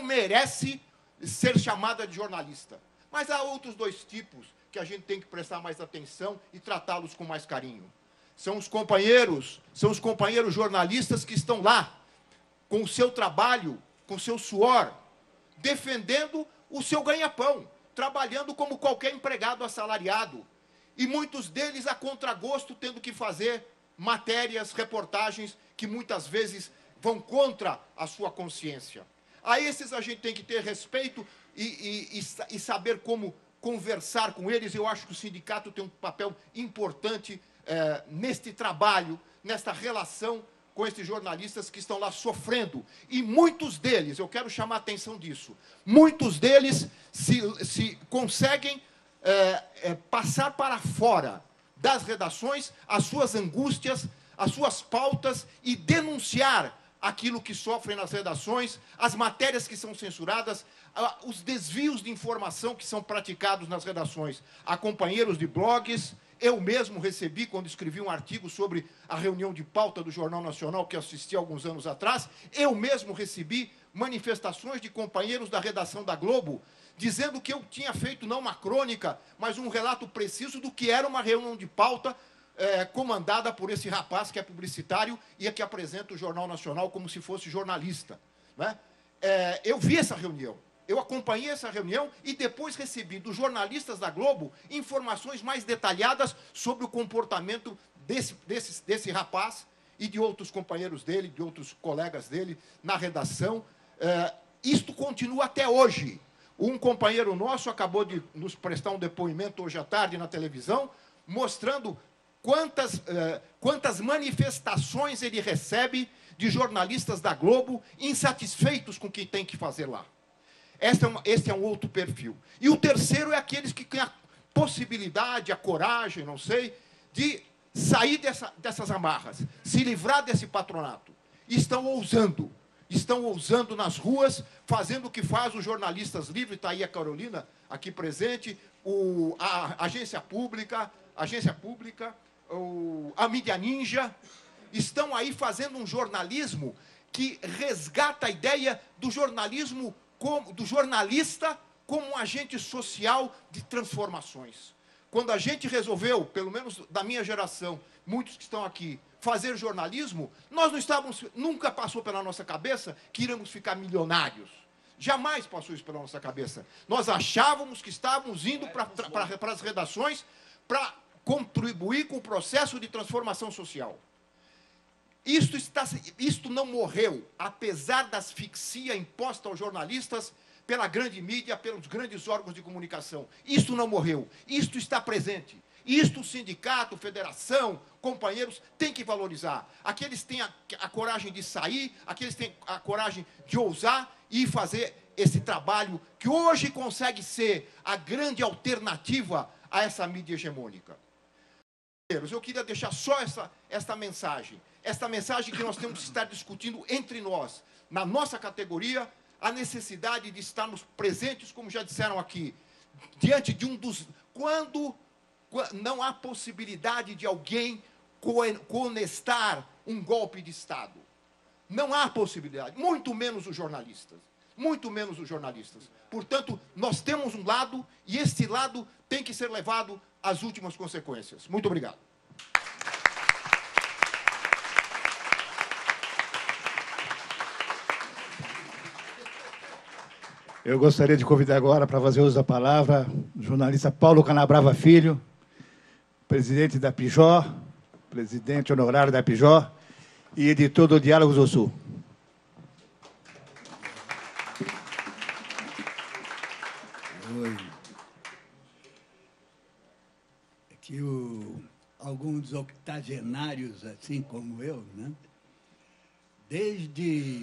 ser chamada de jornalista. Mas há outros dois tipos que a gente tem que prestar mais atenção e tratá-los com mais carinho. São os companheiros jornalistas que estão lá, com o seu trabalho, com o seu suor, defendendo o seu ganha-pão, trabalhando como qualquer empregado assalariado. E muitos deles, a contragosto, tendo que fazer matérias, reportagens que muitas vezes vão contra a sua consciência. A esses a gente tem que ter respeito e saber como conversar com eles. Eu acho que o sindicato tem um papel importante neste trabalho, nesta relação com esses jornalistas que estão lá sofrendo. E muitos deles, eu quero chamar a atenção disso, muitos deles se conseguem passar para fora das redações as suas angústias, as suas pautas e denunciar aquilo que sofrem nas redações, as matérias que são censuradas, os desvios de informação que são praticados nas redações. Há companheiros de blogs, eu mesmo recebi, quando escrevi um artigo sobre a reunião de pauta do Jornal Nacional, que assisti alguns anos atrás, eu mesmo recebi manifestações de companheiros da redação da Globo, dizendo que eu tinha feito não uma crônica, mas um relato preciso do que era uma reunião de pauta comandada por esse rapaz que é publicitário e que apresenta o Jornal Nacional como se fosse jornalista. Né? Eu vi essa reunião, eu acompanhei essa reunião e depois recebi dos jornalistas da Globo informações mais detalhadas sobre o comportamento desse rapaz e de outros companheiros dele, de outros colegas dele na redação. Isto continua até hoje. Um companheiro nosso acabou de nos prestar um depoimento hoje à tarde na televisão, mostrando quantas manifestações ele recebe de jornalistas da Globo insatisfeitos com o que tem que fazer lá. Este é um outro perfil. E o terceiro é aqueles que têm a possibilidade, a coragem, não sei, de sair dessas amarras, se livrar desse patronato. Estão ousando nas ruas, fazendo o que faz os jornalistas livres, está aí a Carolina, aqui presente, a agência pública, a mídia ninja, estão aí fazendo um jornalismo que resgata a ideia do jornalismo, do jornalista como um agente social de transformações. Quando a gente resolveu, pelo menos da minha geração, muitos que estão aqui, fazer jornalismo, nós não estávamos, nunca passou pela nossa cabeça que íamos ficar milionários. Jamais passou isso pela nossa cabeça. Nós achávamos que estávamos indo para as redações para contribuir com o processo de transformação social. Isto não morreu, apesar da asfixia imposta aos jornalistas pela grande mídia, pelos grandes órgãos de comunicação. Isto não morreu, isto está presente. Isto o sindicato, federação, companheiros têm que valorizar. Aqueles têm a coragem de sair, aqueles têm a coragem de ousar e fazer esse trabalho que hoje consegue ser a grande alternativa a essa mídia hegemônica. Eu queria deixar só esta mensagem que nós temos que estar discutindo entre nós, na nossa categoria, a necessidade de estarmos presentes, como já disseram aqui, diante de quando não há possibilidade de alguém conestar um golpe de Estado. Não há possibilidade, muito menos os jornalistas. Muito menos os jornalistas. Portanto, nós temos um lado, e este lado tem que ser levado às últimas consequências. Muito obrigado. Eu gostaria de convidar agora para fazer uso da palavra o jornalista Paulo Canabrava Filho, presidente da Pijó, presidente honorário da Pijó e editor do Diálogos do Sul. Oi. É que alguns octogenários, assim como eu, né? Desde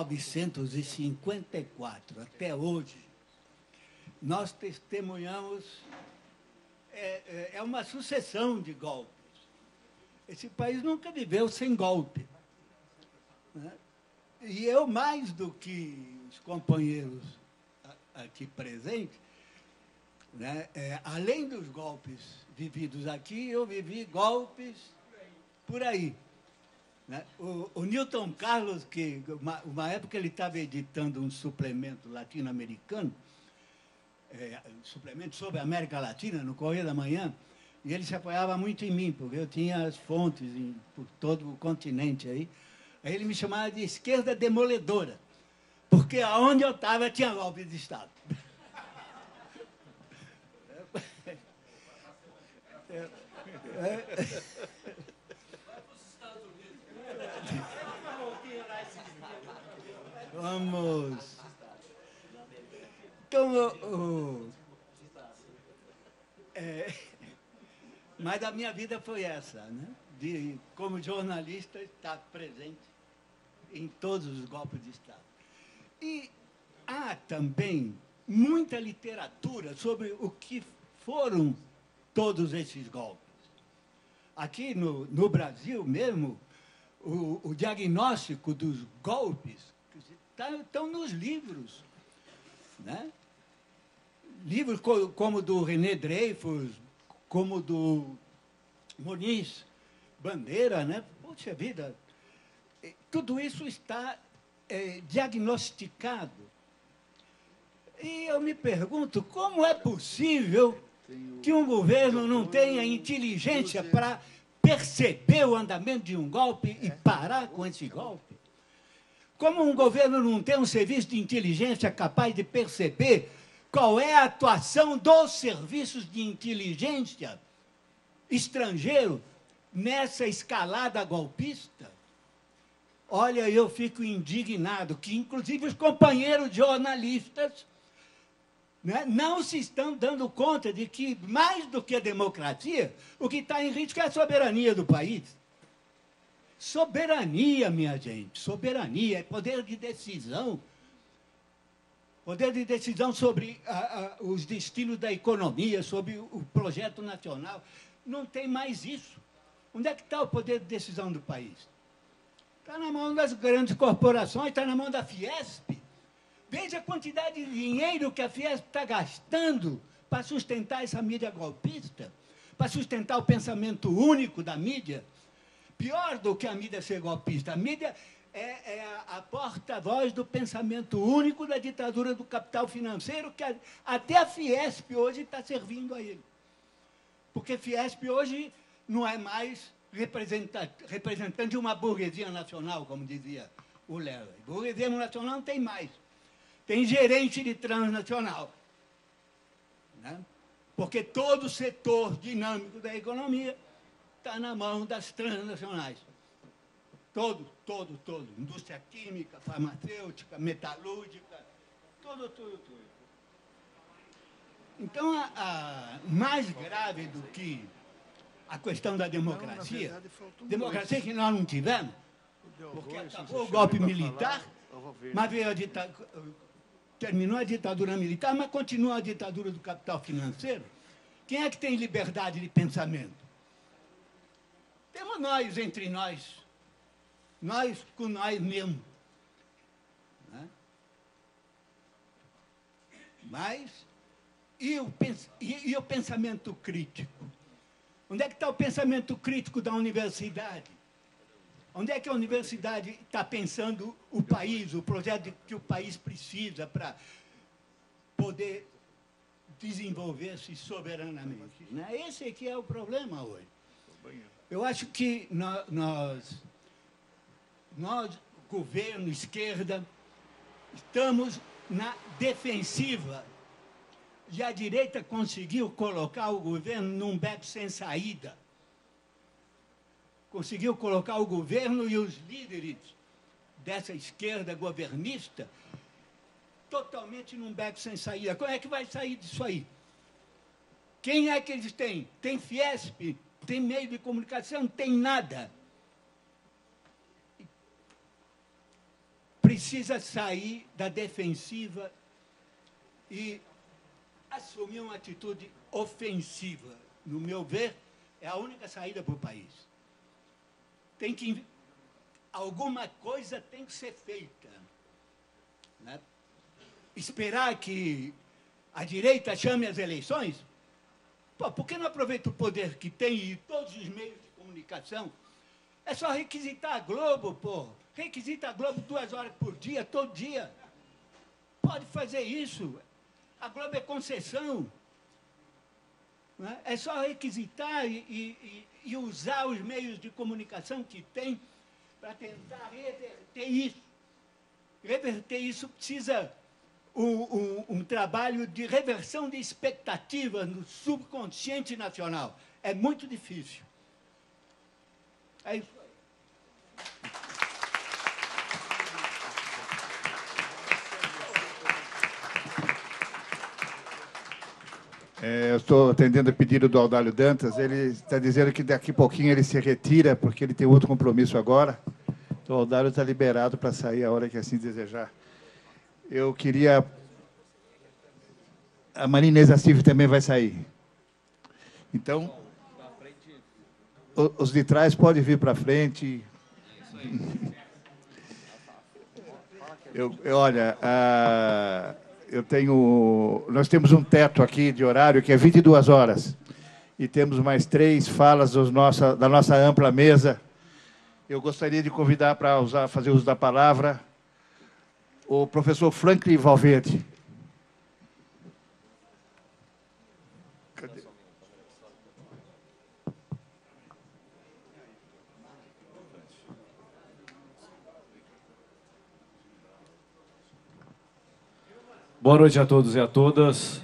1954 até hoje, nós testemunhamos uma sucessão de golpes. Esse país nunca viveu sem golpe, né? E eu, mais do que os companheiros aqui presentes, né, além dos golpes vividos aqui, eu vivi golpes por aí. Né? O Newton Carlos, que uma época ele estava editando um suplemento latino-americano, suplemento sobre a América Latina, no Correio da Manhã, e ele se apoiava muito em mim, porque eu tinha as fontes por todo o continente aí. Aí ele me chamava de esquerda demoledora, porque aonde eu estava tinha golpe de Estado. Vamos. Então, mas a minha vida foi essa, né? De, como jornalista, estar presente em todos os golpes de Estado. E há também muita literatura sobre o que foram todos esses golpes. Aqui no Brasil mesmo, o diagnóstico dos golpes estão nos livros, né? Livros como do René Dreyfus, como do Muniz Bandeira, né? Poxa vida, tudo isso está diagnosticado. E eu me pergunto, como é possível que um governo não tenha inteligência para perceber o andamento de um golpe e parar com esse golpe? Como um governo não tem um serviço de inteligência capaz de perceber qual é a atuação dos serviços de inteligência estrangeiro nessa escalada golpista? Olha, eu fico indignado que, inclusive, os companheiros jornalistas, né, não se estão dando conta de que, mais do que a democracia, o que está em risco é a soberania do país. Soberania, minha gente, soberania, é poder de decisão. Poder de decisão sobre os destinos da economia, sobre o projeto nacional. Não tem mais isso. Onde é que está o poder de decisão do país? Está na mão das grandes corporações, está na mão da Fiesp. Veja a quantidade de dinheiro que a Fiesp está gastando para sustentar essa mídia golpista, para sustentar o pensamento único da mídia. Pior do que a mídia ser golpista, a mídia é a porta-voz do pensamento único da ditadura do capital financeiro, que até a Fiesp hoje está servindo a ele. Porque a Fiesp hoje não é mais representante de uma burguesia nacional, como dizia o Léo. Burguesia nacional não tem mais. Tem gerente de transnacional. Né? Porque todo o setor dinâmico da economia está na mão das transnacionais. Todo. Indústria química, farmacêutica, metalúrgica, tudo. Então, mais grave do que a questão da democracia, democracia que nós não tivemos, porque acabou o golpe militar, mas veio terminou a ditadura militar, mas continua a ditadura do capital financeiro. Quem é que tem liberdade de pensamento? Temos nós entre nós. Nós com nós mesmos. Né? Mas, e o pensamento crítico? Onde é que está o pensamento crítico da universidade? Onde é que a universidade está pensando o país, o projeto que o país precisa para poder desenvolver-se soberanamente? Né? Esse aqui é o problema hoje. Eu acho que nós, governo, esquerda, estamos na defensiva. E a direita conseguiu colocar o governo num beco sem saída. Conseguiu colocar o governo e os líderes dessa esquerda governista totalmente num beco sem saída. Como é que vai sair disso aí? Quem é que eles têm? Tem Fiesp? Tem meio de comunicação? Não tem nada. Precisa sair da defensiva e assumir uma atitude ofensiva. No meu ver, é a única saída para o país. Alguma coisa tem que ser feita. Né? Esperar que a direita chame as eleições? Pô, por que não aproveita o poder que tem e todos os meios de comunicação? É só requisitar a Globo, pô. Requisita a Globo 2 horas por dia, todo dia. Pode fazer isso. A Globo é concessão. Né? É só requisitar e usar os meios de comunicação que tem para tentar reverter isso. Reverter isso precisa um trabalho de reversão de expectativas no subconsciente nacional. É muito difícil. É isso aí. Eu estou atendendo o pedido do Audálio Dantas. Ele está dizendo que daqui a pouquinho ele se retira, porque ele tem outro compromisso agora. Então, o Audálio está liberado para sair a hora que assim desejar. Eu queria... A Maria Inês Assis também vai sair. Então, os de trás podem vir para frente. Olha... nós temos um teto aqui de horário que é 22 horas. E temos mais 3 falas da nossa ampla mesa. Eu gostaria de convidar para fazer uso da palavra o professor Franklin Valverde. Cadê? Boa noite a todos e a todas.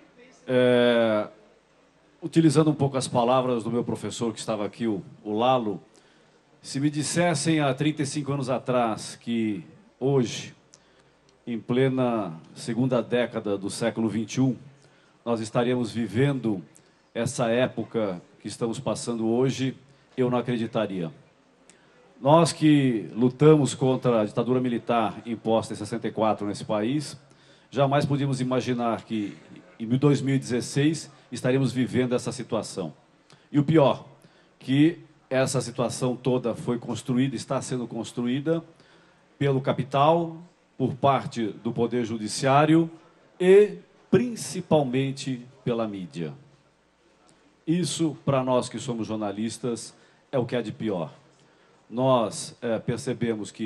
Utilizando um pouco as palavras do meu professor que estava aqui, o Lalo, se me dissessem há 35 anos atrás que hoje, em plena segunda década do século XXI, nós estaríamos vivendo essa época que estamos passando hoje, eu não acreditaria. Nós que lutamos contra a ditadura militar imposta em 64 nesse país, jamais podíamos imaginar que, em 2016, estaríamos vivendo essa situação. E o pior, que essa situação toda foi construída, está sendo construída pelo capital, por parte do Poder Judiciário e, principalmente, pela mídia. Isso, para nós que somos jornalistas, é o que há de pior. Nós percebemos que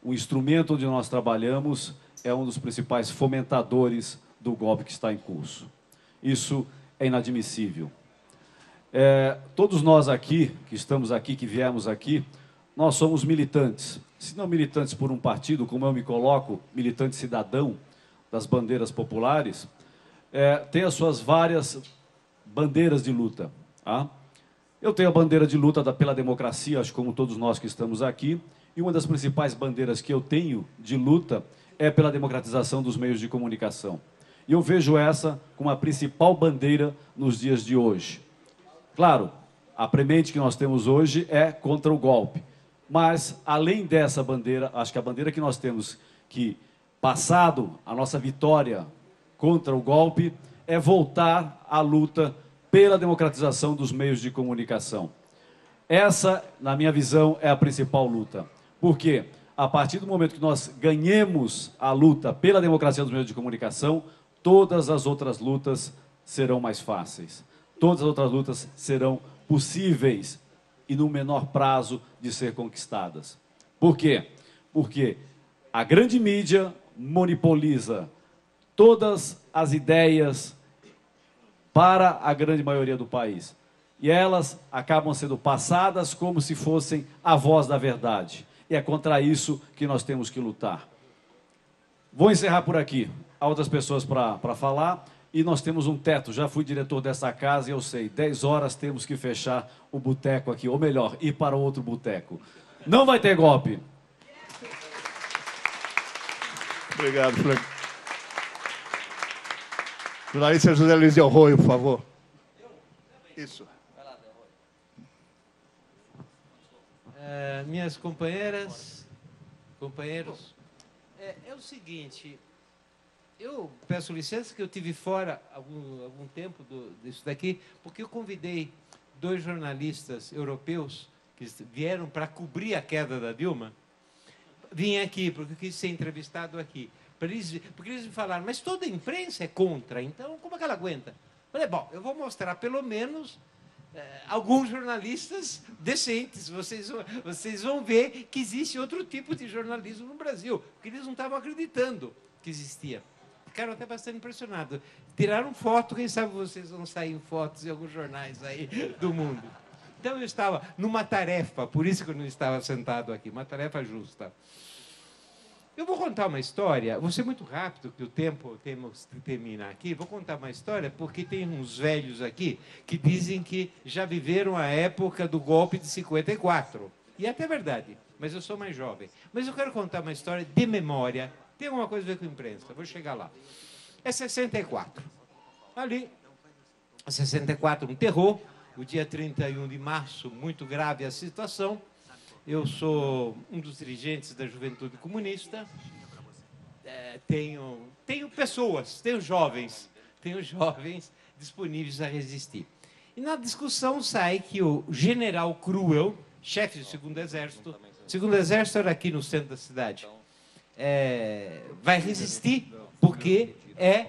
o instrumento onde nós trabalhamos é um dos principais fomentadores do golpe que está em curso. Isso é inadmissível. Todos nós aqui, que estamos aqui, que viemos aqui, nós somos militantes. Se não militantes por um partido, como eu me coloco, militante cidadão das bandeiras populares, tem as suas várias bandeiras de luta. Tá? Eu tenho a bandeira de luta pela democracia, acho como todos nós que estamos aqui, e uma das principais bandeiras que eu tenho de luta é pela democratização dos meios de comunicação. E eu vejo essa como a principal bandeira nos dias de hoje. Claro, a premente que nós temos hoje é contra o golpe. Mas, além dessa bandeira, acho que a bandeira que nós temos que, passado a nossa vitória contra o golpe, é voltar à luta pela democratização dos meios de comunicação. Essa, na minha visão, é a principal luta. Por quê? A partir do momento que nós ganhemos a luta pela democracia dos meios de comunicação, todas as outras lutas serão mais fáceis. Todas as outras lutas serão possíveis e no menor prazo de ser conquistadas. Por quê? Porque a grande mídia monopoliza todas as ideias para a grande maioria do país. E elas acabam sendo passadas como se fossem a voz da verdade. E é contra isso que nós temos que lutar. Vou encerrar por aqui. Há outras pessoas para falar. E nós temos um teto. Já fui diretor dessa casa e eu sei, 10 horas temos que fechar o boteco aqui. Ou melhor, ir para outro boteco. Não vai ter golpe. Obrigado, Frank. Jornalista José Luiz Del Roio, por favor. Isso. Minhas companheiras, companheiros, é o seguinte, eu peço licença que eu tive fora algum tempo disso daqui, porque eu convidei 2 jornalistas europeus que vieram para cobrir a queda da Dilma, vim aqui, porque eu quis ser entrevistado aqui, porque eles me falaram, mas toda a imprensa é contra, então como é que ela aguenta? Falei, bom, eu vou mostrar pelo menos alguns jornalistas decentes. Vocês vão ver que existe outro tipo de jornalismo no Brasil, porque eles não estavam acreditando que existia. Ficaram até bastante impressionados. Tiraram foto, quem sabe vocês vão sair em fotos em alguns jornais aí do mundo. Então eu estava numa tarefa, por isso que eu não estava sentado aqui, uma tarefa justa. Eu vou contar uma história, vou ser muito rápido, que o tempo temos que terminar aqui. Vou contar uma história, porque tem uns velhos aqui que dizem que já viveram a época do golpe de 54. E é até verdade, mas eu sou mais jovem. Mas eu quero contar uma história de memória, tem alguma coisa a ver com a imprensa, vou chegar lá. É 64. Ali, 64, um terror, o dia 31 de março, muito grave a situação. Eu sou um dos dirigentes da Juventude Comunista, tenho pessoas, tenho jovens disponíveis a resistir. E na discussão sai que o general Cruel, chefe do Segundo Exército era aqui no centro da cidade, vai resistir porque é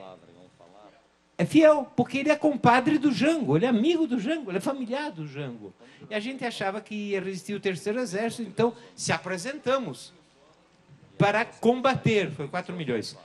fiel, porque ele é compadre do Jango, ele é amigo do Jango, ele é familiar do Jango. E a gente achava que ia resistir o Terceiro Exército, então se apresentamos para combater, foi 4 milhões.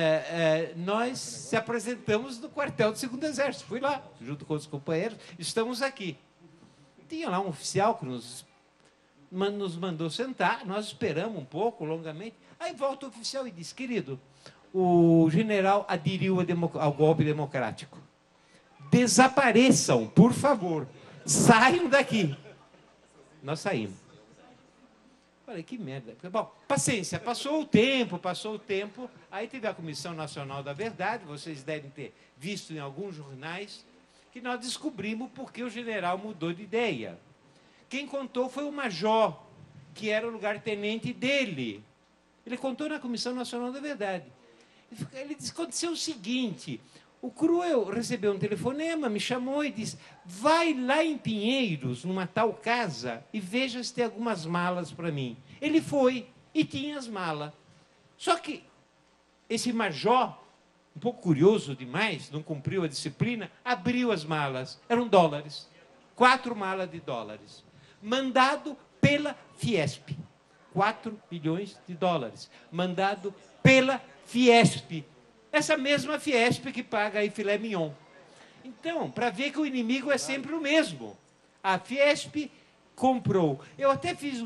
Nós se apresentamos no quartel do Segundo Exército, fui lá, junto com os companheiros, estamos aqui. Tinha lá um oficial que nos mandou sentar, nós esperamos um pouco, longamente, aí volta o oficial e diz, querido, o general aderiu ao golpe democrático. Desapareçam, por favor. Saiam daqui. Nós saímos. Falei, que merda. Bom, paciência, passou o tempo, aí teve a Comissão Nacional da Verdade, vocês devem ter visto em alguns jornais, que nós descobrimos porque o general mudou de ideia. Quem contou foi o major, que era o lugar-tenente dele. Ele contou na Comissão Nacional da Verdade. Ele disse, aconteceu o seguinte, o Cruel recebeu um telefonema, me chamou e disse, vai lá em Pinheiros, numa tal casa, e veja se tem algumas malas para mim. Ele foi e tinha as malas. Só que esse major, um pouco curioso demais, não cumpriu a disciplina, abriu as malas. Eram dólares. 4 malas de dólares. Mandado pela Fiesp. 4 milhões de dólares, mandado pela Fiesp, essa mesma Fiesp que paga aí filé mignon. Então, para ver que o inimigo é sempre o mesmo. A Fiesp comprou. Eu até fiz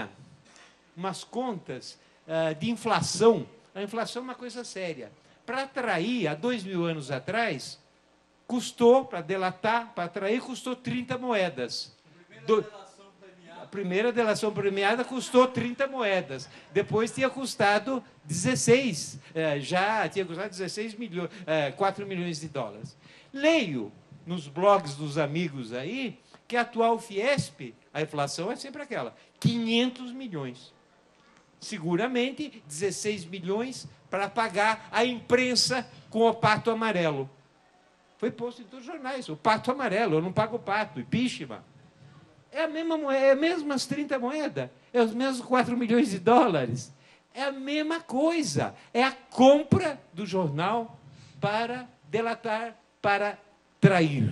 umas contas de inflação. A inflação é uma coisa séria. Para atrair, há 2.000 anos atrás, custou, para delatar, para atrair, custou 30 moedas. A primeira delação premiada custou 30 moedas. Depois tinha custado 16. Já tinha custado 16 milhões, 4 milhões de dólares. Leio nos blogs dos amigos aí que a atual Fiesp, a inflação é sempre aquela, 500 milhões. Seguramente 16 milhões para pagar a imprensa com o pato amarelo. Foi posto em todos os jornais, o pato amarelo, eu não pago o pato, impeachment. É a mesma moeda, é as mesmas 30 moedas, é os mesmos 4 milhões de dólares. É a mesma coisa, é a compra do jornal para delatar, para trair.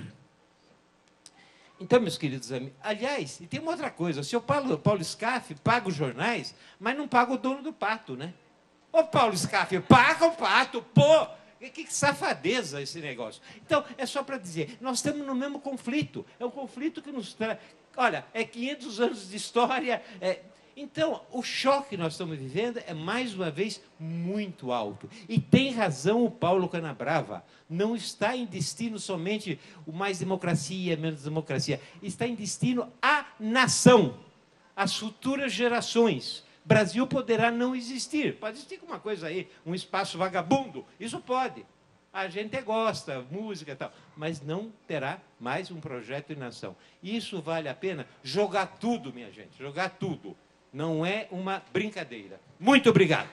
Então, meus queridos amigos, aliás, e tem uma outra coisa, o senhor Paulo Scaff paga os jornais, mas não paga o dono do pato, né? Ô, Paulo Scaff, paga o pato, pô! Que safadeza esse negócio. Então, é só para dizer, nós estamos no mesmo conflito, é um conflito que nos traz... Olha, é 500 anos de história... Então, o choque que nós estamos vivendo é, mais uma vez, muito alto. E tem razão o Paulo Canabrava. Não está em destino somente o mais democracia, menos democracia. Está em destino a nação, as futuras gerações. Brasil poderá não existir. Pode existir uma coisa aí, um espaço vagabundo. Isso pode. A gente gosta, música e tal. Mas não terá mais um projeto de nação. Isso vale a pena jogar tudo, minha gente. Jogar tudo. Não é uma brincadeira. Muito obrigado.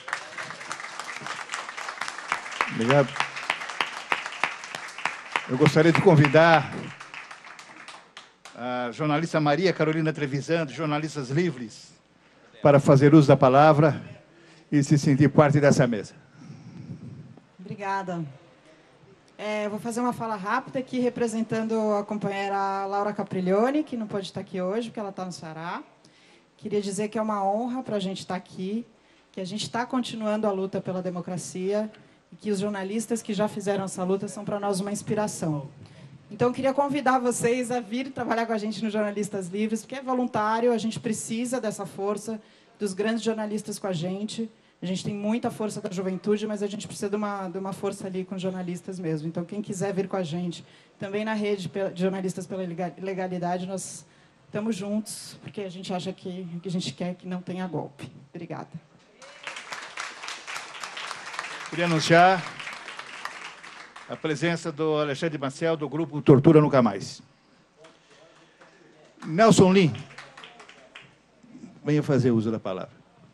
Obrigado. Eu gostaria de convidar a jornalista Maria Carolina Trevisan, Jornalistas Livres, para fazer uso da palavra e se sentir parte dessa mesa. Obrigada. Vou fazer uma fala rápida aqui, representando a companheira Laura Capriglione, que não pode estar aqui hoje, porque ela está no Ceará. Queria dizer que é uma honra para a gente estar aqui, que a gente está continuando a luta pela democracia e que os jornalistas que já fizeram essa luta são para nós uma inspiração. Então, eu queria convidar vocês a vir trabalhar com a gente no Jornalistas Livres, porque é voluntário, a gente precisa dessa força dos grandes jornalistas com a gente. A gente tem muita força da juventude, mas a gente precisa de uma força ali com os jornalistas mesmo. Então, quem quiser vir com a gente, também na rede de Jornalistas pela Legalidade, nós estamos juntos, porque a gente acha que a gente quer que não tenha golpe. Obrigada. Queria anunciar a presença do Alexandre Marcel, do grupo Tortura Nunca Mais. Nelson Lim, venha fazer uso da palavra.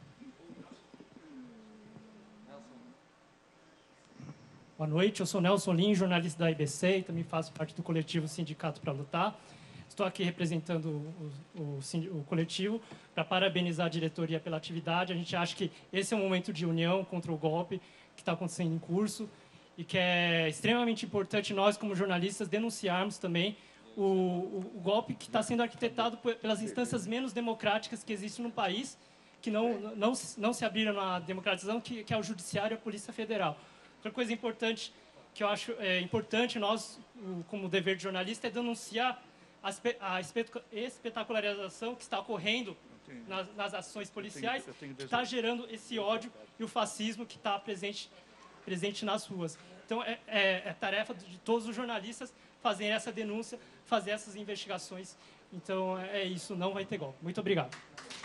Boa noite, eu sou Nelson Lim, jornalista da IBC e também faço parte do coletivo Sindicato para Lutar. Estou aqui representando o coletivo para parabenizar a diretoria pela atividade. A gente acha que esse é um momento de união contra o golpe que está acontecendo em curso e que é extremamente importante nós, como jornalistas, denunciarmos também o golpe que está sendo arquitetado pelas instâncias menos democráticas que existem no país, que não se abriram na democratização, que é o Judiciário e a Polícia Federal. Outra coisa importante que eu acho importante nós, como dever de jornalista, é denunciar a espetacularização que está ocorrendo nas ações policiais, que está gerando esse ódio e o fascismo que está presente nas ruas. Então, é tarefa de todos os jornalistas fazerem essa denúncia, fazer essas investigações. Então, é isso, não vai ter golpe. Muito obrigado.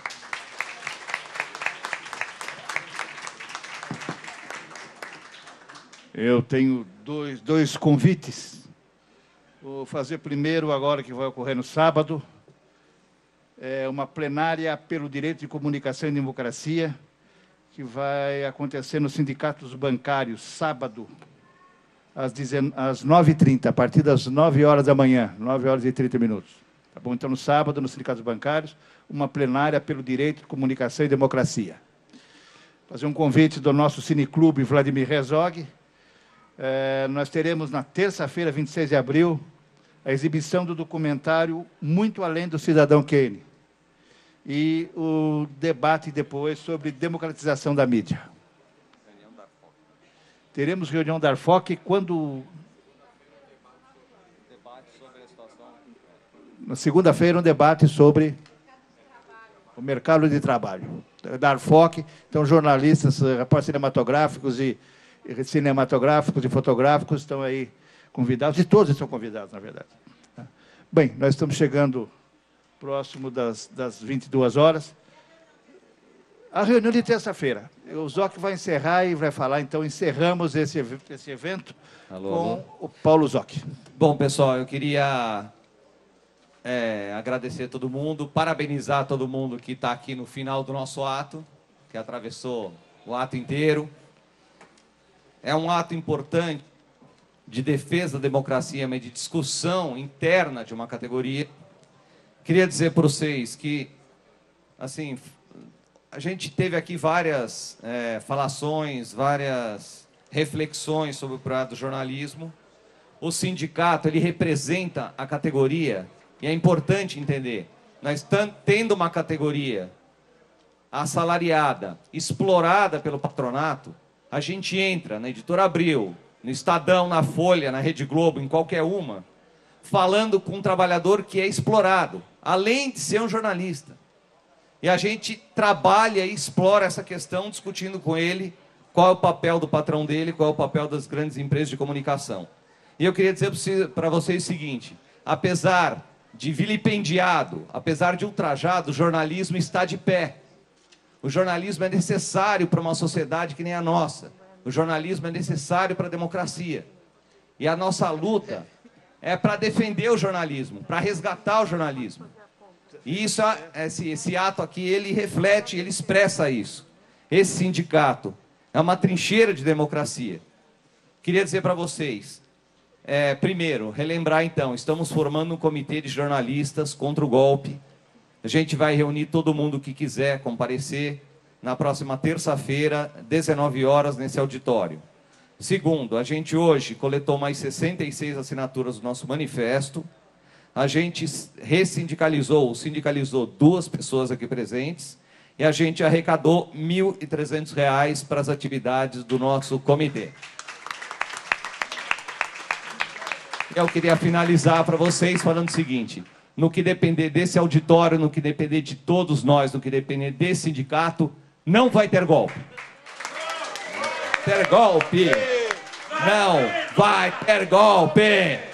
Eu tenho dois convites. Vou fazer primeiro, agora que vai ocorrer no sábado, uma plenária pelo direito de comunicação e democracia, que vai acontecer no Sindicato dos Bancários, sábado, às 9h30, a partir das 9 horas da manhã, 9 horas e 30 minutos. Tá bom? Então, no sábado, no Sindicato dos Bancários, uma plenária pelo direito de comunicação e democracia. Fazer um convite do nosso cineclube Vladimir Herzog. Nós teremos, na terça-feira, 26 de abril, a exibição do documentário Muito Além do Cidadão Kane. e o debate depois sobre democratização da mídia. Teremos reunião da ARFOC quando... Na segunda-feira, um debate sobre o mercado de trabalho. Da ARFOC, então, jornalistas, repórteres cinematográficos e fotográficos estão aí convidados, e todos estão convidados, na verdade. Bem, nós estamos chegando próximo das 22 horas. A reunião de terça-feira. O Zoc vai encerrar e vai falar, então, encerramos esse evento com o Paulo Zoc. Bom, pessoal, eu queria agradecer a todo mundo, parabenizar todo mundo que está aqui no final do nosso ato, que atravessou o ato inteiro. É um ato importante de defesa da democracia, mas de discussão interna de uma categoria. Queria dizer para vocês que, assim, a gente teve aqui várias falações, várias reflexões sobre o problema do jornalismo. O sindicato, ele representa a categoria, e é importante entender, nós tendo uma categoria assalariada, explorada pelo patronato, a gente entra na Editora Abril, no Estadão, na Folha, na Rede Globo, em qualquer uma, falando com um trabalhador que é explorado, além de ser um jornalista. E a gente trabalha e explora essa questão, discutindo com ele qual é o papel do patrão dele, qual é o papel das grandes empresas de comunicação. E eu queria dizer para vocês o seguinte, apesar de vilipendiado, apesar de ultrajado, o jornalismo está de pé. O jornalismo é necessário para uma sociedade que nem a nossa. O jornalismo é necessário para a democracia. E a nossa luta é para defender o jornalismo, para resgatar o jornalismo. E isso, esse ato aqui, ele reflete, ele expressa isso. Esse sindicato é uma trincheira de democracia. Queria dizer para vocês, primeiro, relembrar então, estamos formando um comitê de jornalistas contra o golpe. A gente vai reunir todo mundo que quiser comparecer na próxima terça-feira, 19 horas, nesse auditório. Segundo, a gente hoje coletou mais 66 assinaturas do nosso manifesto. A gente sindicalizou 2 pessoas aqui presentes e a gente arrecadou R$ 1.300 para as atividades do nosso comitê. Eu queria finalizar para vocês falando o seguinte, no que depender desse auditório, no que depender de todos nós, no que depender desse sindicato, não vai ter golpe. Ter golpe. Não vai ter golpe.